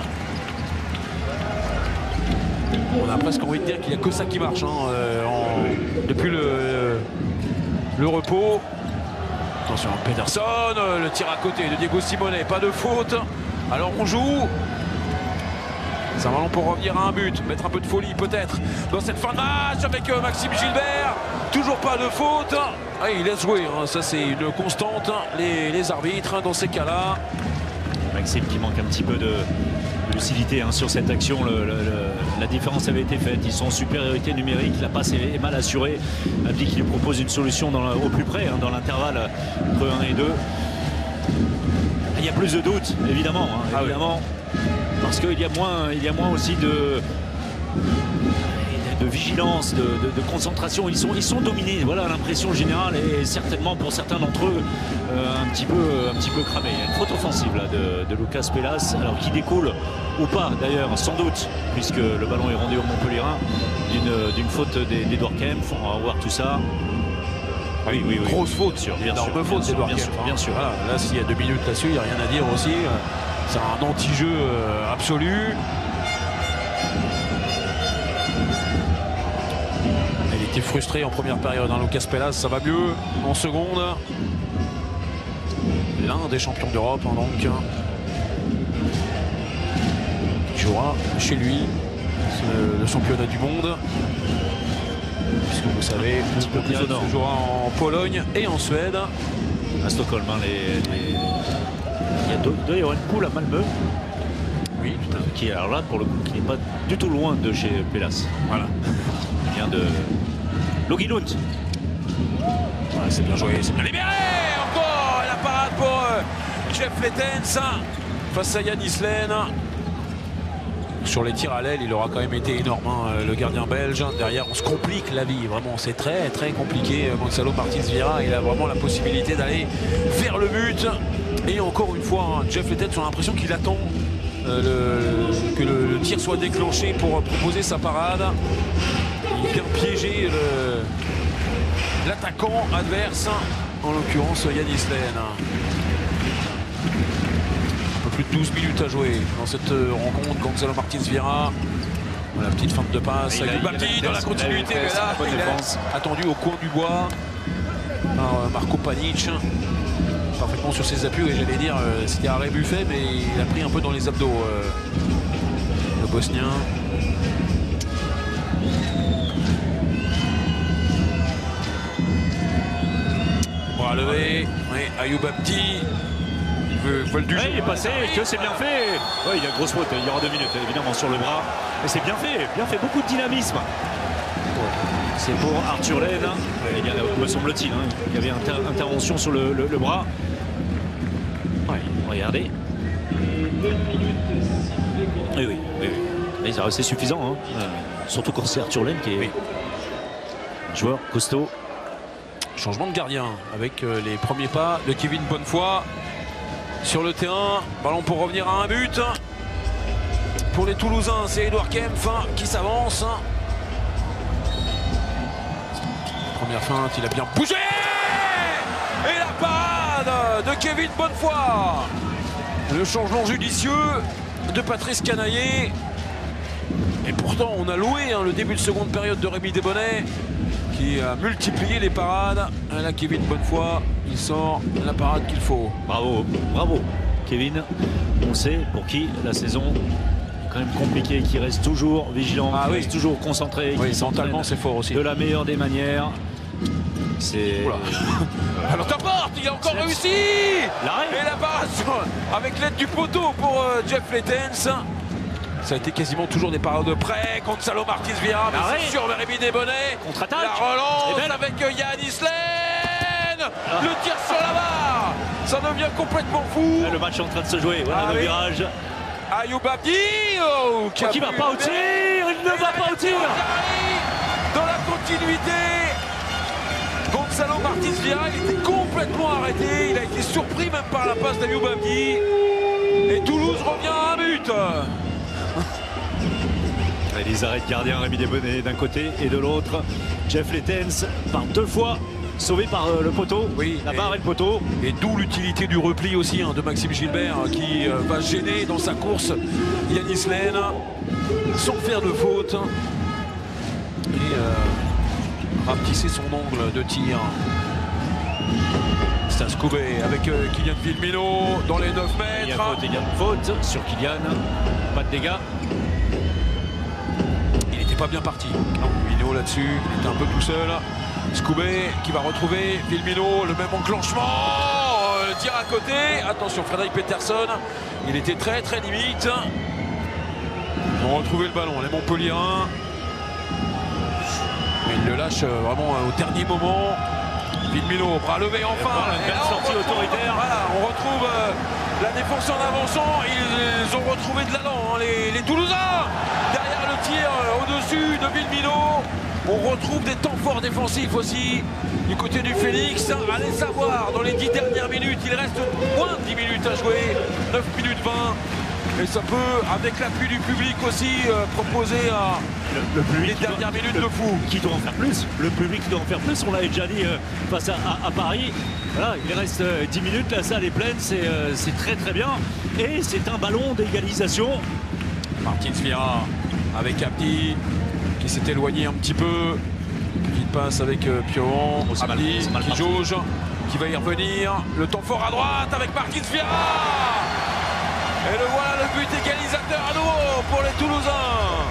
A: On a presque envie de dire qu'il n'y a que ça qui marche hein, euh, en, depuis le, le repos. Attention, Peterson. Le tir à côté de Diego Simonet. Pas de faute. Alors, on joue. C'est un ballon pour revenir à un but, mettre un peu de folie peut-être dans cette fin de match avec euh, Maxime Gilbert. Toujours pas de faute. Ah, il laisse jouer, hein. Ça c'est une constante, les, les arbitres hein, dans ces cas-là.
B: Maxime qui manque un petit peu de, de lucidité hein, sur cette action. Le, le, le, la différence avait été faite. Ils sont en supériorité numérique. La passe est, est mal assurée. Abdi qui lui propose une solution dans la, au plus près, hein, dans l'intervalle entre un et deux. Il y a plus de doutes, évidemment. Hein,
A: ah
B: évidemment.
A: Oui.
B: Parce qu'il y a moins, il y a moins aussi de, de vigilance, de, de, de concentration. Ils sont, ils sont dominés. Voilà l'impression générale et certainement pour certains d'entre eux euh, un petit peu, un petit peu cramé. Il y a une faute offensive là de, de Lucas Pelas, alors qui découle ou pas d'ailleurs, sans doute, puisque le ballon est rendu au Montpellierin d'une, d'une faute d'Edouard Kempf. On va voir tout ça.
A: Oui, oui, oui. Grosse faute,
B: sûr, bien
A: sûr.
B: Énorme
A: faute d'Edouard
B: Kempf. Bien sûr, bien sûr.
A: Voilà, là, s'il y a deux minutes là-dessus, il n'y a rien à dire aussi. C'est un anti-jeu euh, absolu. Il était frustré en première période. Hein, Lucas Pelas, ça va mieux en seconde. L'un des champions d'Europe, hein, donc. Il jouera chez lui le, le championnat du monde. Puisque vous savez, un petit peu plus se jouera en Pologne et en Suède.
B: À Stockholm, hein, les, les... il doit y avoir une poule à Malmö. Oui, qui alors là pour le coup qui n'est pas du tout loin de chez Pelas. Voilà. Il vient de Logilund.
A: Ouais, c'est bien joué, c'est bien libéré. Encore la parade pour euh, Jeff Lettens face à Yanis Laine. Sur les tirs à l'aile, il aura quand même été énorme, hein, le gardien belge. Derrière, on se complique la vie. Vraiment, c'est très, très compliqué. Gonzalo Martins Vieira, il a vraiment la possibilité d'aller vers le but. Et encore une fois, hein, Jeff Lettens, on a l'impression qu'il attend euh, le, que le, le tir soit déclenché pour proposer sa parade. Il vient piéger l'attaquant adverse, en l'occurrence Yanis Laine. Plus de douze minutes à jouer dans cette rencontre. Gonzalo Martins Vieira, la petite feinte de passe avec Babdi dans la continuité, mais là il est attendu au coin du bois par Marco Panic, parfaitement sur ses appuis. Et j'allais dire c'était arrêt buffet, mais il a pris un peu dans les abdos le Bosnien. Bras levé, oui, Ayoub Abdi. Ouais,
B: il est passé, que c'est bien fait. Ouais, il y a une grosse faute, il y aura deux minutes évidemment sur le bras. Mais c'est bien fait, bien fait, beaucoup de dynamisme. C'est pour Arthur Laine. Il y a, me semble-t-il, hein, il y avait inter intervention sur le, le, le bras. Ouais, Regardez. Oui, oui, oui. oui. Mais c'est suffisant. Hein. Euh, surtout quand c'est Arthur Laine qui est oui. joueur costaud.
A: Changement de gardien avec euh, les premiers pas de Kevin Bonnefoy sur le terrain. Ballon pour revenir à un but. Pour les Toulousains, c'est Edouard Kempf hein, qui s'avance. Première feinte, il a bien bougé. Et la parade de Kevin Bonnefoy. Le changement judicieux de Patrice Canaillé. Et pourtant, on a loué hein, le début de seconde période de Rémi Desbonnets qui a multiplié les parades. Là, Kevin Bonnefoy, il sort la parade qu'il faut.
B: Bravo, bravo, Kevin. On sait pour qui la saison est quand même compliquée, qui reste toujours vigilant,
A: ah,
B: qui
A: oui.
B: reste toujours concentré.
A: Oui, mentalement, c'est fort aussi.
B: De la meilleure des manières. C'est.
A: Alors ta porte, il a encore réussi. Et la parade avec l'aide du poteau pour euh, Jeff Lettens. Ça a été quasiment toujours des parades de près. Gonzalo Martins Vieira, mais c'est sûr, Rémi Desbonnets.
B: Contre-attaque.
A: La relance avec euh, Yannis Laine. Ah. Le tir sur la barre. Ça devient complètement fou.
B: Là, le match est en train de se jouer. Voilà ah, le oui. virage.
A: Ayoub Abdi. Oh, qui
B: ne va pas au tir. Il ne va pas au tir.
A: Dans la continuité. Gonzalo Martins Vieira, il était complètement arrêté. Il a été surpris même par la passe d'Ayoub Abdi. Et Toulouse revient à un but.
B: Et les arrêts de gardien, Rémi Desbonnets d'un côté et de l'autre. Jeff Lettens par deux fois sauvé par euh, le poteau, oui, la barre et, et le poteau.
A: Et d'où l'utilité du repli aussi hein, de Maxime Gilbert hein, qui euh, va gêner dans sa course Yannis Laine sans faire de faute. Et euh, rapetisser son angle de tir. Stas Koubé avec euh, Kylian Villemino dans les neuf mètres.
B: Il y a faute, il y a une faute sur Kylian. Pas de dégâts.
A: Il n'était pas bien parti. Non, Villemino là-dessus, il était un peu tout seul. Skoubé qui va retrouver Villemino, le même enclenchement. Euh, le tir à côté. Attention, Frédéric Peterson. Il était très très limite. Ils ont retrouvé le ballon, les Montpelliérains. Mais il le lâche vraiment au dernier moment. Villemino, bras levé enfin.
B: Une belle sortie autoritaire.
A: Voilà, on retrouve euh, la défense en avançant. Ils, ils ont retrouvé de l'allant, hein, les, les Toulousains. Derrière le tir, euh, au-dessus de Villemino. On retrouve des temps forts défensifs aussi du côté du Phoenix. Allez savoir, dans les dix dernières minutes, il reste moins de dix minutes à jouer. neuf minutes vingt. Et ça peut, avec l'appui du public aussi, euh, proposer à le, le public les dernières doit, minutes
B: le,
A: de fou.
B: Qui doit en faire plus. Le public doit en faire plus. On l'avait déjà dit euh, face à, à, à Paris. Voilà, il reste euh, dix minutes. La salle est pleine. C'est euh, très très bien. Et c'est un ballon d'égalisation.
A: Martins Vieira avec Abdi qui s'est éloigné un petit peu. Petite passe avec euh, Pioron. Oh, Abdi mal, qui jauge, qui va y revenir. Le temps fort à droite avec Martins Vieira. Et le voilà, le but égalisateur à nouveau pour les Toulousains.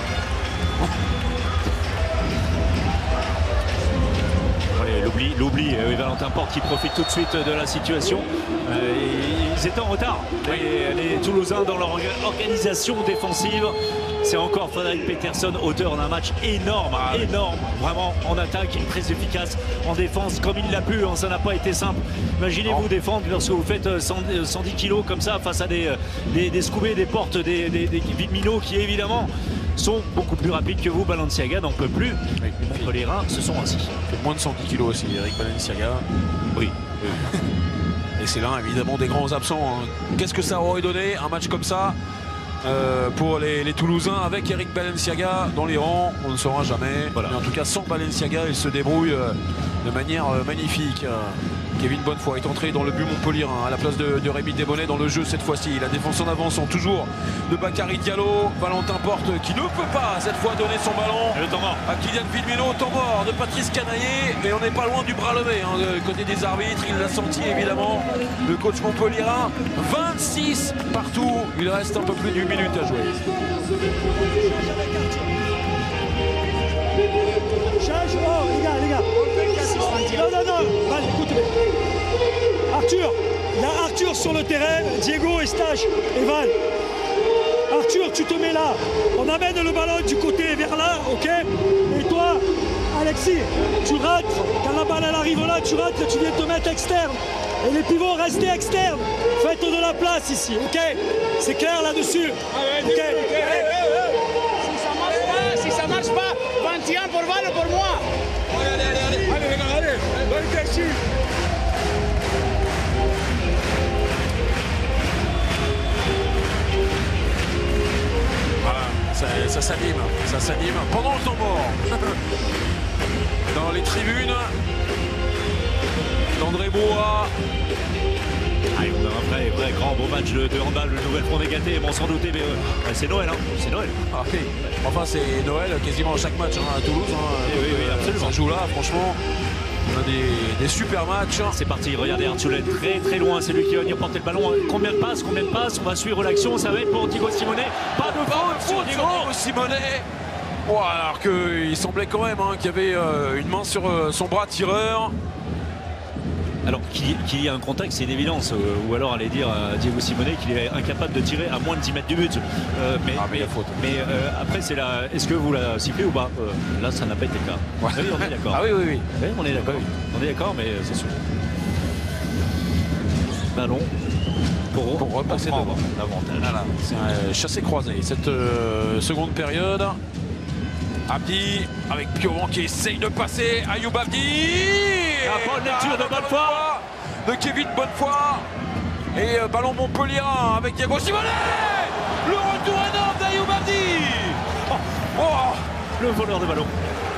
B: L'oubli, l'oubli, euh, Valentin Porte qui profite tout de suite de la situation. Euh, ils étaient en retard, les, les Toulousains, dans leur organisation défensive. C'est encore Frédéric Peterson, auteur d'un match énorme, ah, énorme, vraiment en attaque, très efficace, en défense comme il l'a pu, hein, ça n'a pas été simple. Imaginez-vous défendre lorsque vous faites cent dix kilos comme ça face à des, des, des Skoubé, des Portes, des, des, des Villemino qui évidemment sont beaucoup plus rapides que vous. Balenciaga n'en peut plus. Contre les reins, ce sont ainsi.
A: Il fait moins de cent dix kilos aussi, Eric Balenciaga.
B: Oui.
A: Et c'est l'un évidemment des grands absents. Hein. Qu'est-ce que ça aurait donné un match comme ça euh, pour les, les Toulousains avec Eric Balenciaga dans les rangs? On ne saura jamais. Voilà. Mais en tout cas, sans Balenciaga, il se débrouille euh, de manière euh, magnifique. Euh, Kevin Bonnefoy est entré dans le but Montpelliérain à la place de, de Rémi Desbonnets dans le jeu cette fois-ci. La défense en avant sont toujours de Bakary Diallo. Valentin Porte qui ne peut pas cette fois donner son ballon
B: le temps mort
A: à Kylian Villemino. Temps mort de Patrice Canaillé. Et on n'est pas loin du bras levé hein, de côté des arbitres. Il l'a senti évidemment. Le coach Montpelliérain. vingt-six partout. Il reste un peu plus d'une minute à jouer.
C: Change, oh les gars, les gars. Non, non, non, Val, écoute-moi. Arthur, il y a Arthur sur le terrain, Diego et Stache et Val. Arthur, tu te mets là. On amène le ballon du côté vers là, ok? Et toi, Alexis, tu rates. Quand la balle elle arrive là, tu rates, tu viens te mettre externe. Et les pivots, restez externes. Faites de la place ici, ok? C'est clair là-dessus. Ok.
G: Si ça marche pas, si ça marche pas, vingt et un pour Val ou pour moi.
C: Allez, allez, allez. Allez, les gars, allez. Allez, dessus.
A: Voilà, ça, ça s'anime, ça s'anime pendant le temps mort. Dans les tribunes d'André Bois.
B: Allez, on a un vrai, vrai grand beau match de, de handball, le nouvel front dégaté, bon sans douter, mais euh, c'est Noël, hein, c'est Noël.
A: Ah, oui. Enfin, c'est Noël quasiment à chaque match hein, à Toulouse. Hein.
B: Et oui, oui, absolument.
A: Ça joue là, franchement. On a des, des super matchs.
B: C'est parti, regardez Artulen très très loin, c'est lui qui va venir porter le ballon. Combien de passes, combien de passes, on va suivre l'action, ça va être pour Diego Simonet. Pas de faute sur Diego
A: Simonet. Oh, alors qu'il semblait quand même hein, qu'il y avait euh, une main sur euh, son bras tireur.
B: Alors qu'il qu'il y ait un contact, c'est une évidence. Euh, ou alors aller dire à Diego Simonet qu'il est incapable de tirer à moins de dix mètres du but. Euh, mais
A: ah, mais il y a faute.
B: Mais euh, après, c'est la. Est-ce que vous la sifflez ou pas euh, Là, ça n'a pas été le cas.
A: Ouais.
B: Oui, on est d'accord.
A: Ah oui, oui, oui.
B: Oui, on est d'accord. On est d'accord, mais c'est sûr. Ballon pour,
A: pour repasser devant.
B: L'avantage.
A: Voilà, c'est un chassé-croisé. Cette euh, seconde période. Abdi avec Piovan qui essaye de passer. Ayoub Abdi.
B: La bonne lecture de Bonnefoy.
A: De Kevin Bonnefoy. Et euh, ballon Montpellierin avec Diego Simonet. Le retour énorme d'Ayoub Abdi. Oh, oh.
B: Le voleur de ballon.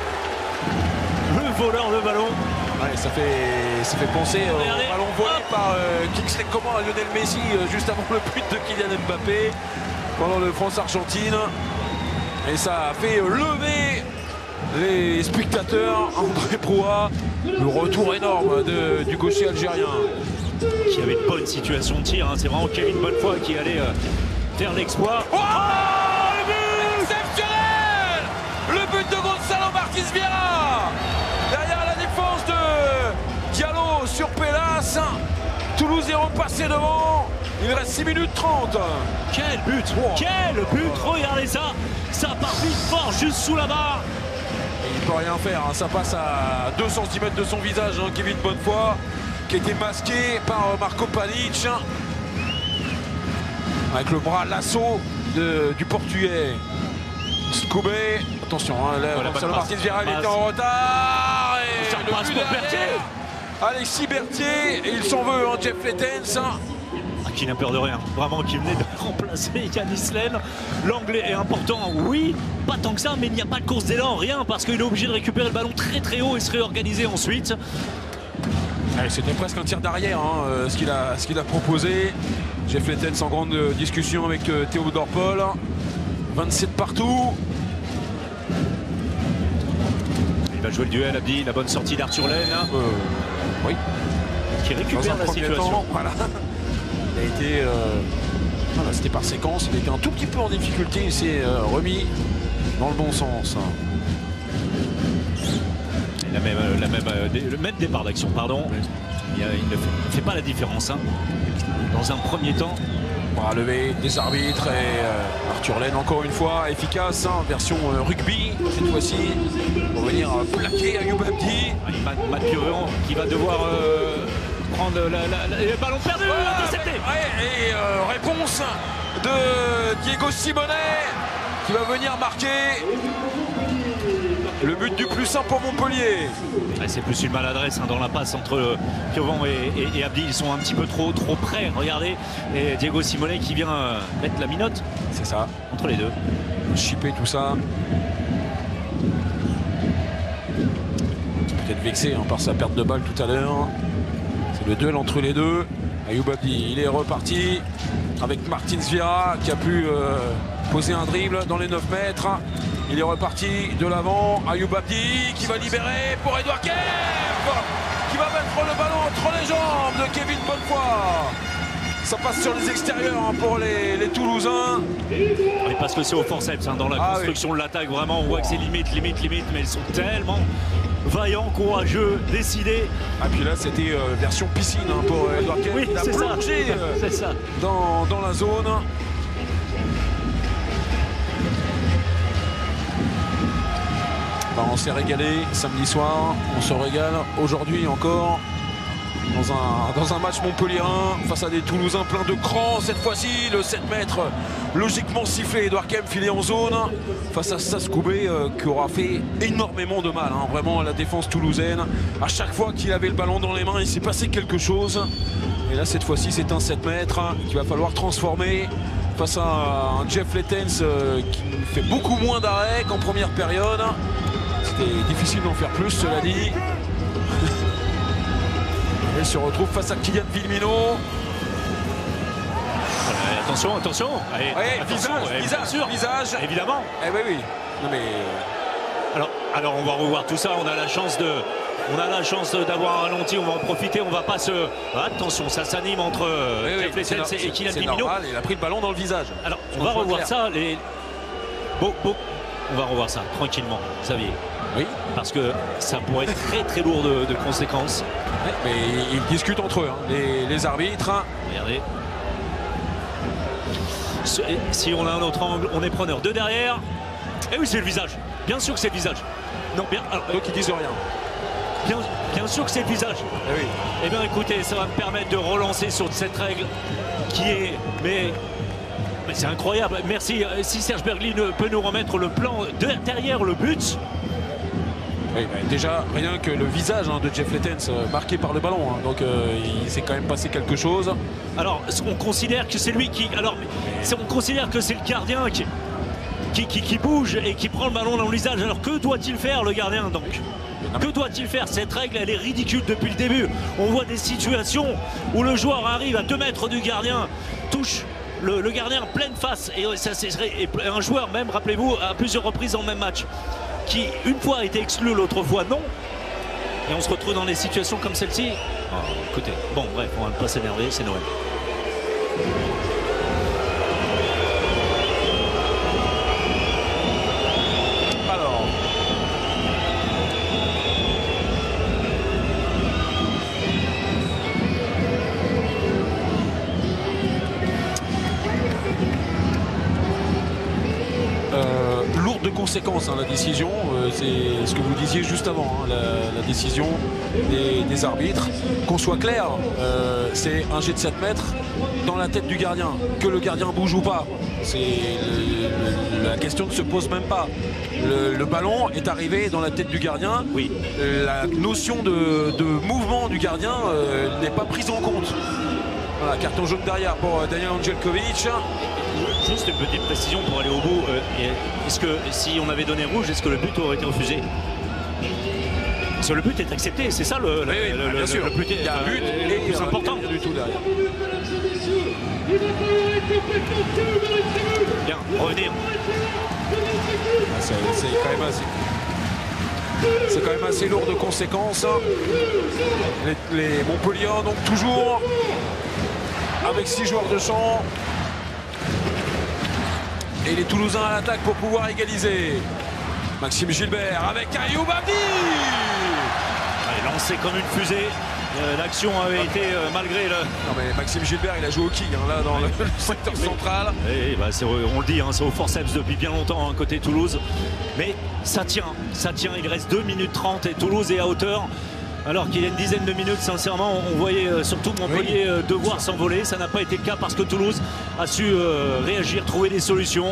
B: Le voleur de ballon.
A: Ouais, ça fait, ça fait penser au
B: Regardez.
A: ballon volé par euh, Kingsley Coman à Lionel Messi euh, juste avant le but de Kylian Mbappé pendant le France-Argentine. Et ça a fait lever les spectateurs. André Proa, le retour énorme de, du gaucher algérien.
B: Qui avait une bonne situation de tir. Hein. C'est vraiment Kevin Bonnefoy qui allait euh, faire l'exploit.
A: Oh, le but exceptionnel. Le but de Gonzalo Martins Vieira. Derrière la défense de Diallo sur Pélas. Toulouse est repassé devant. Il reste six minutes trente.
B: Quel but, wow. Quel but, regardez ça. Ça part vite fort juste sous la barre.
A: Il ne peut rien faire, hein. Ça passe à deux centimètres de son visage, hein. Kevin Bonnefoy, qui était masqué par Marco Panic. Avec le bras lasso de, du portugais. Scoubé. Attention, hein, là,
B: voilà,
A: Gonzalo Martins Vieira, il était en retard. Et
B: ça
A: le
B: passe
A: but
B: pour Berthier.
A: Alexis Berthier, et il s'en veut, hein, Jeff Lettens.
B: Ah, qui n'a peur de rien, vraiment, qui venait de remplacer Yanis Len. L'anglais est important, oui, pas tant que ça, mais il n'y a pas de course d'élan, rien, parce qu'il est obligé de récupérer le ballon très très haut et se réorganiser ensuite.
A: C'était presque un tir d'arrière, hein, euh, ce qu'il a, ce qu'il a proposé. Jeff Lettens en grande euh, discussion avec euh, Théodore Paul. vingt-sept partout.
B: Il va jouer le duel, Abdi, la bonne sortie d'Arthur Laine.
A: Euh, oui.
B: Qui récupère la situation.
A: Temps, voilà. Il a été, euh, voilà, c'était par séquence. Il était un tout petit peu en difficulté. Il s'est euh, remis dans le bon sens.
B: Et la même, la même, euh, le même départ d'action, pardon. Il, y a, il ne fait, fait pas la différence. Hein. Dans un premier temps.
A: Bras levé des arbitres et euh, Arthur Laine encore une fois efficace, hein, version euh, rugby cette fois-ci pour venir euh, plaquer Ayoub Abdi.
B: Matt Pioveron qui va devoir euh, prendre la, la, la, le ballon perdu,
A: ouais,
B: intercepté.
A: Ouais, et euh, réponse de Diego Simonet qui va venir marquer le but du plus simple pour Montpellier.
B: C'est plus une maladresse hein, dans la passe entre Pioveron et, et, et Abdi. Ils sont un petit peu trop, trop près, regardez. Et Diego Simonet qui vient euh, mettre la minote.
A: C'est ça.
B: Entre les deux.
A: Chipper tout ça. Peut-être vexé hein, par sa perte de balle tout à l'heure. C'est le duel entre les deux. Ayoub Abdi, il est reparti avec Martins Vieira qui a pu euh, poser un dribble dans les neuf mètres. Il est reparti de l'avant. Ayoub Abdi qui va libérer pour Edouard Kemp qui va mettre le ballon entre les jambes de Kevin Bonnefoy. Ça passe sur les extérieurs hein, pour les, les Toulousains.
B: Oui, parce que c'est au forceps hein, dans la
A: ah,
B: construction oui. de l'attaque. Vraiment, on voit que c'est limite, limite, limite. Mais ils sont tellement vaillants, courageux, décidés.
A: Ah, puis là, c'était euh, version piscine hein, pour Edouard Kemp.
B: Oui,
A: il a
B: c'est
A: plongé
B: ça.
A: Euh,
B: c'est ça.
A: Dans, dans la zone. Bah, on s'est régalé samedi soir, on se régale aujourd'hui encore
F: dans un, dans un match montpelliérain face à des Toulousains pleins de cran. Cette fois-ci, le sept mètres logiquement sifflé. Edouard Kemp filé en zone face à Stas Koubé euh, qui aura fait énormément de mal, hein, vraiment à la défense toulousaine. À chaque fois qu'il avait le ballon dans les mains, il s'est passé quelque chose. Et là, cette fois-ci, c'est un sept mètres hein, qu'il va falloir transformer face à un Jeff Lettens euh, qui fait beaucoup moins d'arrêts qu'en première période. C'était difficile d'en faire plus, cela dit. Et se retrouve face à Kylian Villemino.
B: Euh, attention, attention. Allez,
F: Ouais,
B: attention,
F: visage,
B: eh,
F: visage,
B: bien sûr.
F: visage.
B: Évidemment.
F: Eh oui, oui. Non mais
B: Alors, alors on va revoir tout ça. On a la chance de, on a la chance d'avoir un ralenti. On va en profiter. On va pas se. Attention, ça s'anime entre
F: oui, oui,
B: Jeff Lettens
F: c'est
B: et Kylian
F: c'est
B: Villemino.
F: normal, il a pris le ballon dans le visage.
B: Alors, on
F: Qu'on
B: va
F: soit
B: revoir
F: clair.
B: ça. Les... Beau, beau. On va revoir ça tranquillement, Xavier.
F: Oui.
B: Parce que ça pourrait être très très lourd de, de conséquences.
F: Ouais, mais ils discutent entre eux, hein, les, les arbitres. Hein.
B: Regardez. Ce- Si on a un autre angle, on est preneur. De derrière. Et oui, c'est le visage. Bien sûr que c'est le visage. Non, bien. Alors,
F: Donc ils disent rien.
B: bien, bien sûr que c'est le visage.
F: Eh oui.
B: Eh bien, écoutez, ça va me permettre de relancer sur cette règle qui est. Mais. Mais c'est incroyable. Merci. Euh, Si Serge Bergli ne- peut nous remettre le plan de, derrière le but.
F: Oui, bah, déjà, rien que le visage hein, de Jeff Lettens euh, marqué par le ballon. Hein, donc euh, il s'est quand même passé quelque chose.
B: Alors, on considère que c'est lui qui. Alors, c'est- on considère que c'est le gardien qui, qui, qui, qui bouge et qui prend le ballon dans le visage. Alors, que doit-il faire, le gardien, donc? Que doit-il faire? Cette règle, elle est ridicule depuis le début. On voit des situations où le joueur arrive à deux mètres du gardien, touche le, le gardien en pleine face. Et ça, c'est et un joueur, même, rappelez-vous, à plusieurs reprises dans le même match, qui, une fois, a été exclu, l'autre fois, non. Et on se retrouve dans des situations comme celle-ci. Oh, écoutez, bon, bref, on va pas s'énerver, c'est Noël.
F: Alors. Euh, lourde de conséquences hein, la décision, euh, c'est ce que vous disiez juste avant, hein, la, la décision des, des arbitres. Qu'on soit clair, euh, c'est un jet de sept mètres dans la tête du gardien, que le gardien bouge ou pas. C'est le- le- la question ne se pose même pas. Le, le ballon est arrivé dans la tête du gardien.
B: Oui.
F: La notion de, de mouvement du gardien euh, n'est pas prise en compte. Voilà, carton jaune derrière pour euh, Daniel Angelkovic.
B: Juste une petite précision pour aller au bout. Euh, et est-ce que si on avait donné rouge, est-ce que le but aurait été refusé? Parce que le but est accepté, c'est ça le, le-
F: Oui, oui,
B: le-
F: bien
B: le-
F: sûr.
B: le plus,
F: Il y a un but
B: euh, le
F: et
B: plus
F: euh,
B: important.
F: rien du tout derrière.
B: Bien, revenir.
F: Ah, C'est c'est quand même assez. C'est quand même assez lourd de conséquences. Les, les Montpelliérains donc toujours avec six joueurs de champ. Et les Toulousains à l'attaque pour pouvoir égaliser. Maxime Gilbert avec Ayoub Abdi.
B: Allez, lancé comme une fusée. Euh, L'action avait été, euh, malgré le...
F: Non mais Maxime Gilbert il a joué au king hein, là dans le, le secteur central.
B: Eh, bah, c'est- on le dit, hein, c'est au forceps depuis bien longtemps hein, côté Toulouse. Mais ça tient, ça tient. Il reste deux minutes trente et Toulouse est à hauteur. Alors qu'il y a une dizaine de minutes, sincèrement, on voyait euh, surtout Montpellier euh, devoir s'envoler. Ça n'a pas été le cas parce que Toulouse a su euh, réagir, trouver des solutions.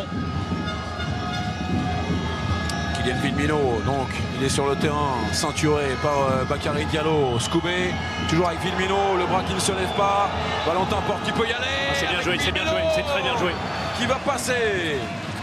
F: Kylian Villemino, donc il est sur le terrain, ceinturé par euh, Bakary Diallo. Scoubé, toujours avec Villemino, le bras qui ne se lève pas. Valentin Porte qui peut y aller.
B: Ah, c'est bien
F: avec
B: joué, c'est bien
F: Villemino,
B: joué, c'est très bien joué.
F: Qui va passer.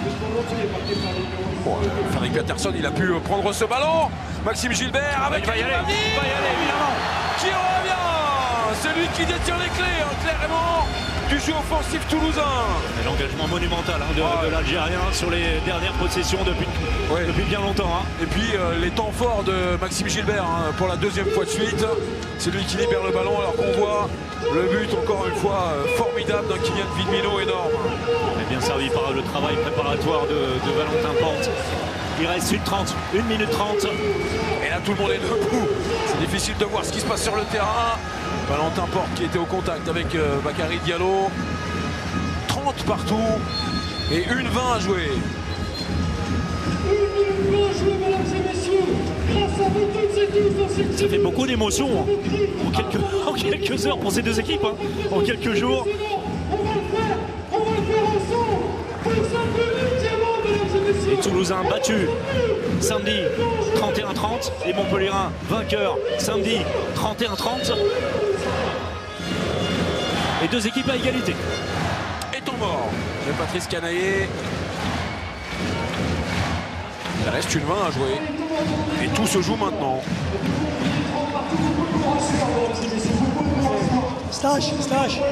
F: Bon, euh, Frédéric Peterson, il a pu euh, prendre ce ballon. Maxime Gilbert avec
B: Il va y
F: Ayoub
B: aller,
F: Abdi,
B: il va y aller, évidemment.
F: qui revient. C'est lui qui détient les clés, hein, clairement, du jeu offensif toulousain.
B: Et l'engagement monumental hein, de,
F: Ah,
B: de l'Algérien sur les dernières possessions depuis,
F: Ouais.
B: depuis bien longtemps. hein.
F: Et puis euh, les temps forts de Maxime Gilbert hein, pour la deuxième fois de suite. C'est lui qui libère le ballon alors qu'on voit le but encore une fois euh, formidable d'un Kylian Villemino énorme.
B: Et bien servi par le travail préparatoire de, de Valentin Porte. Il reste une trente, une minute trente.
F: Et là tout le monde est debout. C'est difficile de voir ce qui se passe sur le terrain. Valentin Porte qui était au contact avec euh, Bakary Diallo. trente partout et une vingt à jouer.
B: Ça fait beaucoup d'émotions hein, en, quelques, en quelques heures pour ces deux équipes, hein, en quelques jours. Les Toulousains battus samedi trente et un trente et Montpellierin vainqueur samedi trente et un trente. Et deux équipes à égalité.
A: Et ton mort de Patrice Canaillé. Il reste une main à jouer. Et tout se joue maintenant.
C: Stache, Stache.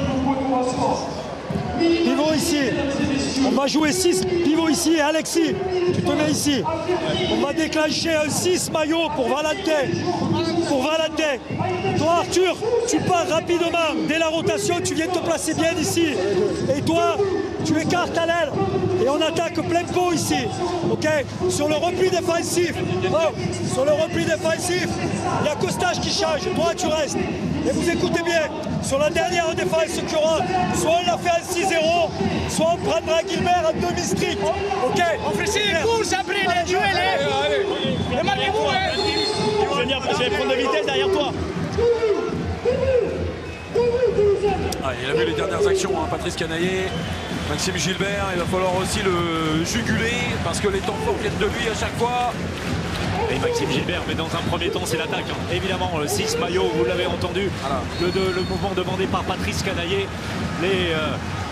C: Pivot ici. On va jouer six pivots ici. Et Alexis, tu te mets ici. On va déclencher un six maillot pour Valentin. Pour Valentin. Toi, Arthur, tu pars rapidement. Dès la rotation, tu viens te placer bien ici. Et toi, tu écartes à l'aile. Et on attaque plein pot ici. Ok. Sur le repli défensif. Oh, sur le repli défensif, il y a Costage qui change. Toi, tu restes. Et vous écoutez bien, sur la dernière défense qu'il y aura, soit on la fait à six zéro, soit on prendra Gilbert en demi-strict. Ok.
G: On fait les courses après les duels. Et marquez-vous, hein.
C: Génial, je vais prendre de vitesse derrière toi.
A: Ah, il a vu les dernières actions, hein, Patrice Canaillé. Maxime Gilbert, il va falloir aussi le juguler parce que les temps forts viennent de lui à chaque fois.
B: Et Maxime Gilbert, mais dans un premier temps, c'est l'attaque. Hein. Évidemment, le six maillot, vous l'avez entendu, voilà. le, de, le mouvement demandé par Patrice Canaillé. Les, euh,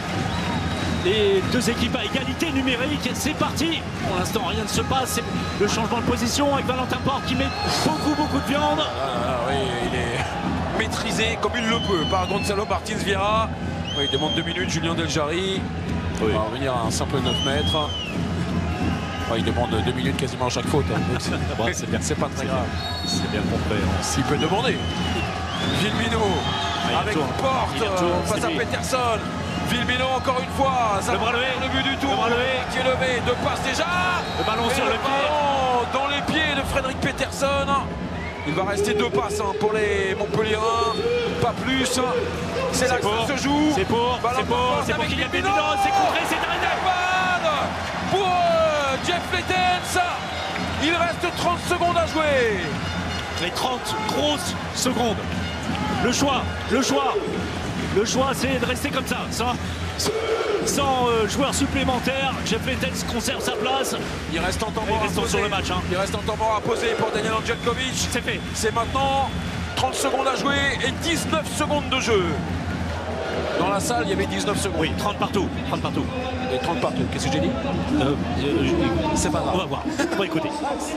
B: les deux équipes à égalité numérique, c'est parti. Pour l'instant, rien ne se passe. C'est le changement de position avec Valentin Porte qui met beaucoup, beaucoup de viande.
A: Ah, oui, il est maîtrisé comme il le peut par Gonzalo Martins Vieira. Oui, il demande deux minutes, Julien Deljari. Oui. On va revenir à un simple neuf mètres. Ouais, il demande deux minutes quasiment à chaque faute. Hein. Bon, c'est bien, c'est pas très grave.
B: C'est bien compris. Hein.
A: S'il peut demander. Villemino ah, avec tourne. Porte euh, face à Peterson. Villemino encore une fois. Ça
B: le bras levé.
A: Le but du tour.
B: Le bras levé.
A: Qui est levé. Deux passes déjà.
B: Le ballon sur le, le pied.
A: Ballon dans les pieds de Frédéric Peterson. Il va rester deux passes hein, pour les Montpellierins. Pas plus. C'est là que ça se joue.
B: C'est pour. C'est pour. C'est pour Kylian Villemino. C'est contré. C'est arrêté.
A: Pour euh, Jeff Fleitens. Il reste trente secondes à jouer.
B: Les trente grosses secondes. Le choix, le choix, le choix, c'est de rester comme ça, sans, sans euh, joueur supplémentaire. Jeff Fleitens conserve sa place.
A: Il reste en temps mort à poser.
B: Sur le match. Hein.
A: Il reste en temps mort à poser pour Daniel Angelkovic.
B: C'est fait.
A: C'est maintenant trente secondes à jouer et dix-neuf secondes de jeu. Dans la salle, il y avait dix-neuf secondes.
B: Oui, trente partout. trente partout.
A: Et trente partout. Qu'est-ce que j'ai dit euh,
B: euh, C'est pas grave. On va voir. On va écouter.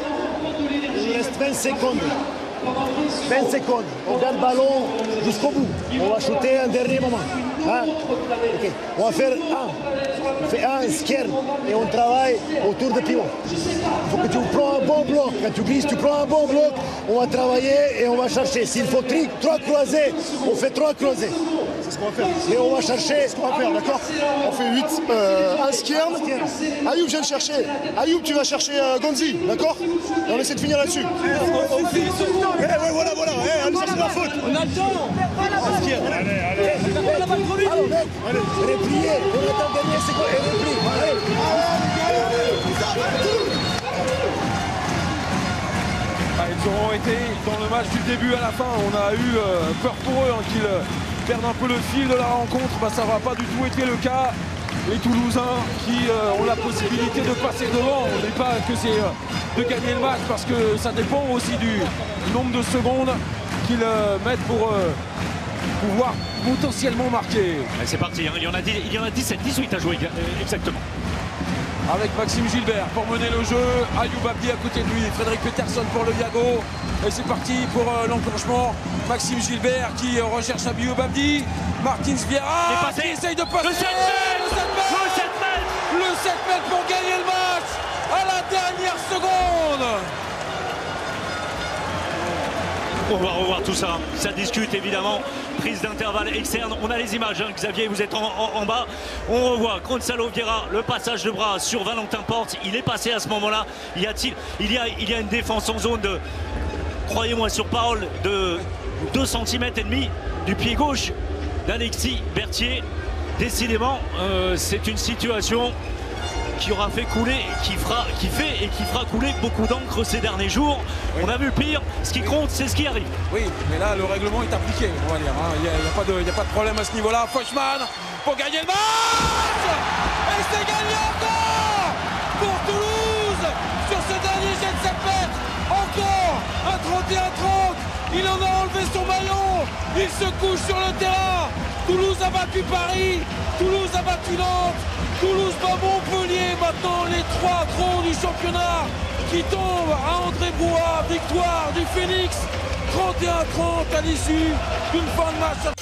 E: Il reste vingt secondes. vingt secondes. On garde le ballon jusqu'au bout. On va shooter un dernier moment. Hein? Okay. On va faire un. On fait un skier et on travaille autour de pivot. Il faut que tu prends un bon bloc. Quand tu glisses, tu prends un bon bloc. On va travailler et on va chercher. S'il faut trois croisés, on fait trois croisés.
H: C'est ce qu'on va faire.
E: Et on va chercher.
H: C'est ce qu'on va faire, d'accord? On fait huit. Euh, un skier. Ayoub vient de chercher. Ayoub, tu vas chercher euh, Gonzi, d'accord? Et on essaie de finir là-dessus. Eh ouais, voilà, voilà. Eh, allez chercher la faute.
C: On a le temps. Un skier.
E: Allez, allez. Alors, mec, allez, repliez. On attend dernier seconde. Et replie. Allez.
F: Ah, ils auront été dans le match du début à la fin. On a eu euh, peur pour eux hein, qu'ils euh, perdent un peu le fil de la rencontre. Bah, ça ne va pas du tout être le cas. Les Toulousains qui euh, ont la possibilité de passer devant. On n'est pas que c'est euh, de gagner le match parce que ça dépend aussi du nombre de secondes qu'ils euh, mettent pour euh, pouvoir potentiellement marquer.
B: C'est parti, hein. il, y en a dix, il y en a dix-sept, dix-huit à jouer exactement.
F: Avec Maxime Gilbert pour mener le jeu, Ayoub Abdi à côté de lui, Frédéric Peterson pour le Viago. Et c'est parti pour euh, l'enclenchement. Maxime Gilbert qui euh, recherche Ayoub Abdi. Martins Vieira qui essaye de passer.
B: Le sept mètres,
F: le sept mètres, le sept mètres pour gagner le match à la dernière seconde.
B: On va revoir tout ça, ça discute évidemment, prise d'intervalle externe, on a les images, hein. Xavier vous êtes en, en, en bas, on revoit Gonzalo Vieira, le passage de bras sur Valentin Porte, il est passé à ce moment-là, y a-t-il, il y a, il y a une défense en zone de, croyez-moi sur parole, de deux centimètres et demi du pied gauche d'Alexis Berthier, décidément euh, c'est une situation qui aura fait couler, qui fera, qui fait et qui fera couler beaucoup d'encre ces derniers jours. Oui. On a vu le pire, ce qui compte, c'est ce qui arrive.
F: Oui, mais là, le règlement est appliqué, on va dire. Hein. Il n'y a, a, a pas de problème à ce niveau-là. Fauchman pour gagner le match. Et c'est gagné encore pour Toulouse sur ce dernier jet de Salpêtre. Encore un trente et un trente. Il en a enlevé son maillot. Il se couche sur le terrain. Toulouse a battu Paris. Toulouse a battu Nantes. Toulouse bat Montpellier. Maintenant, les trois gros du championnat qui tombent à André Brouard. Victoire du Phoenix. trente et un trente à l'issue d'une fin de match.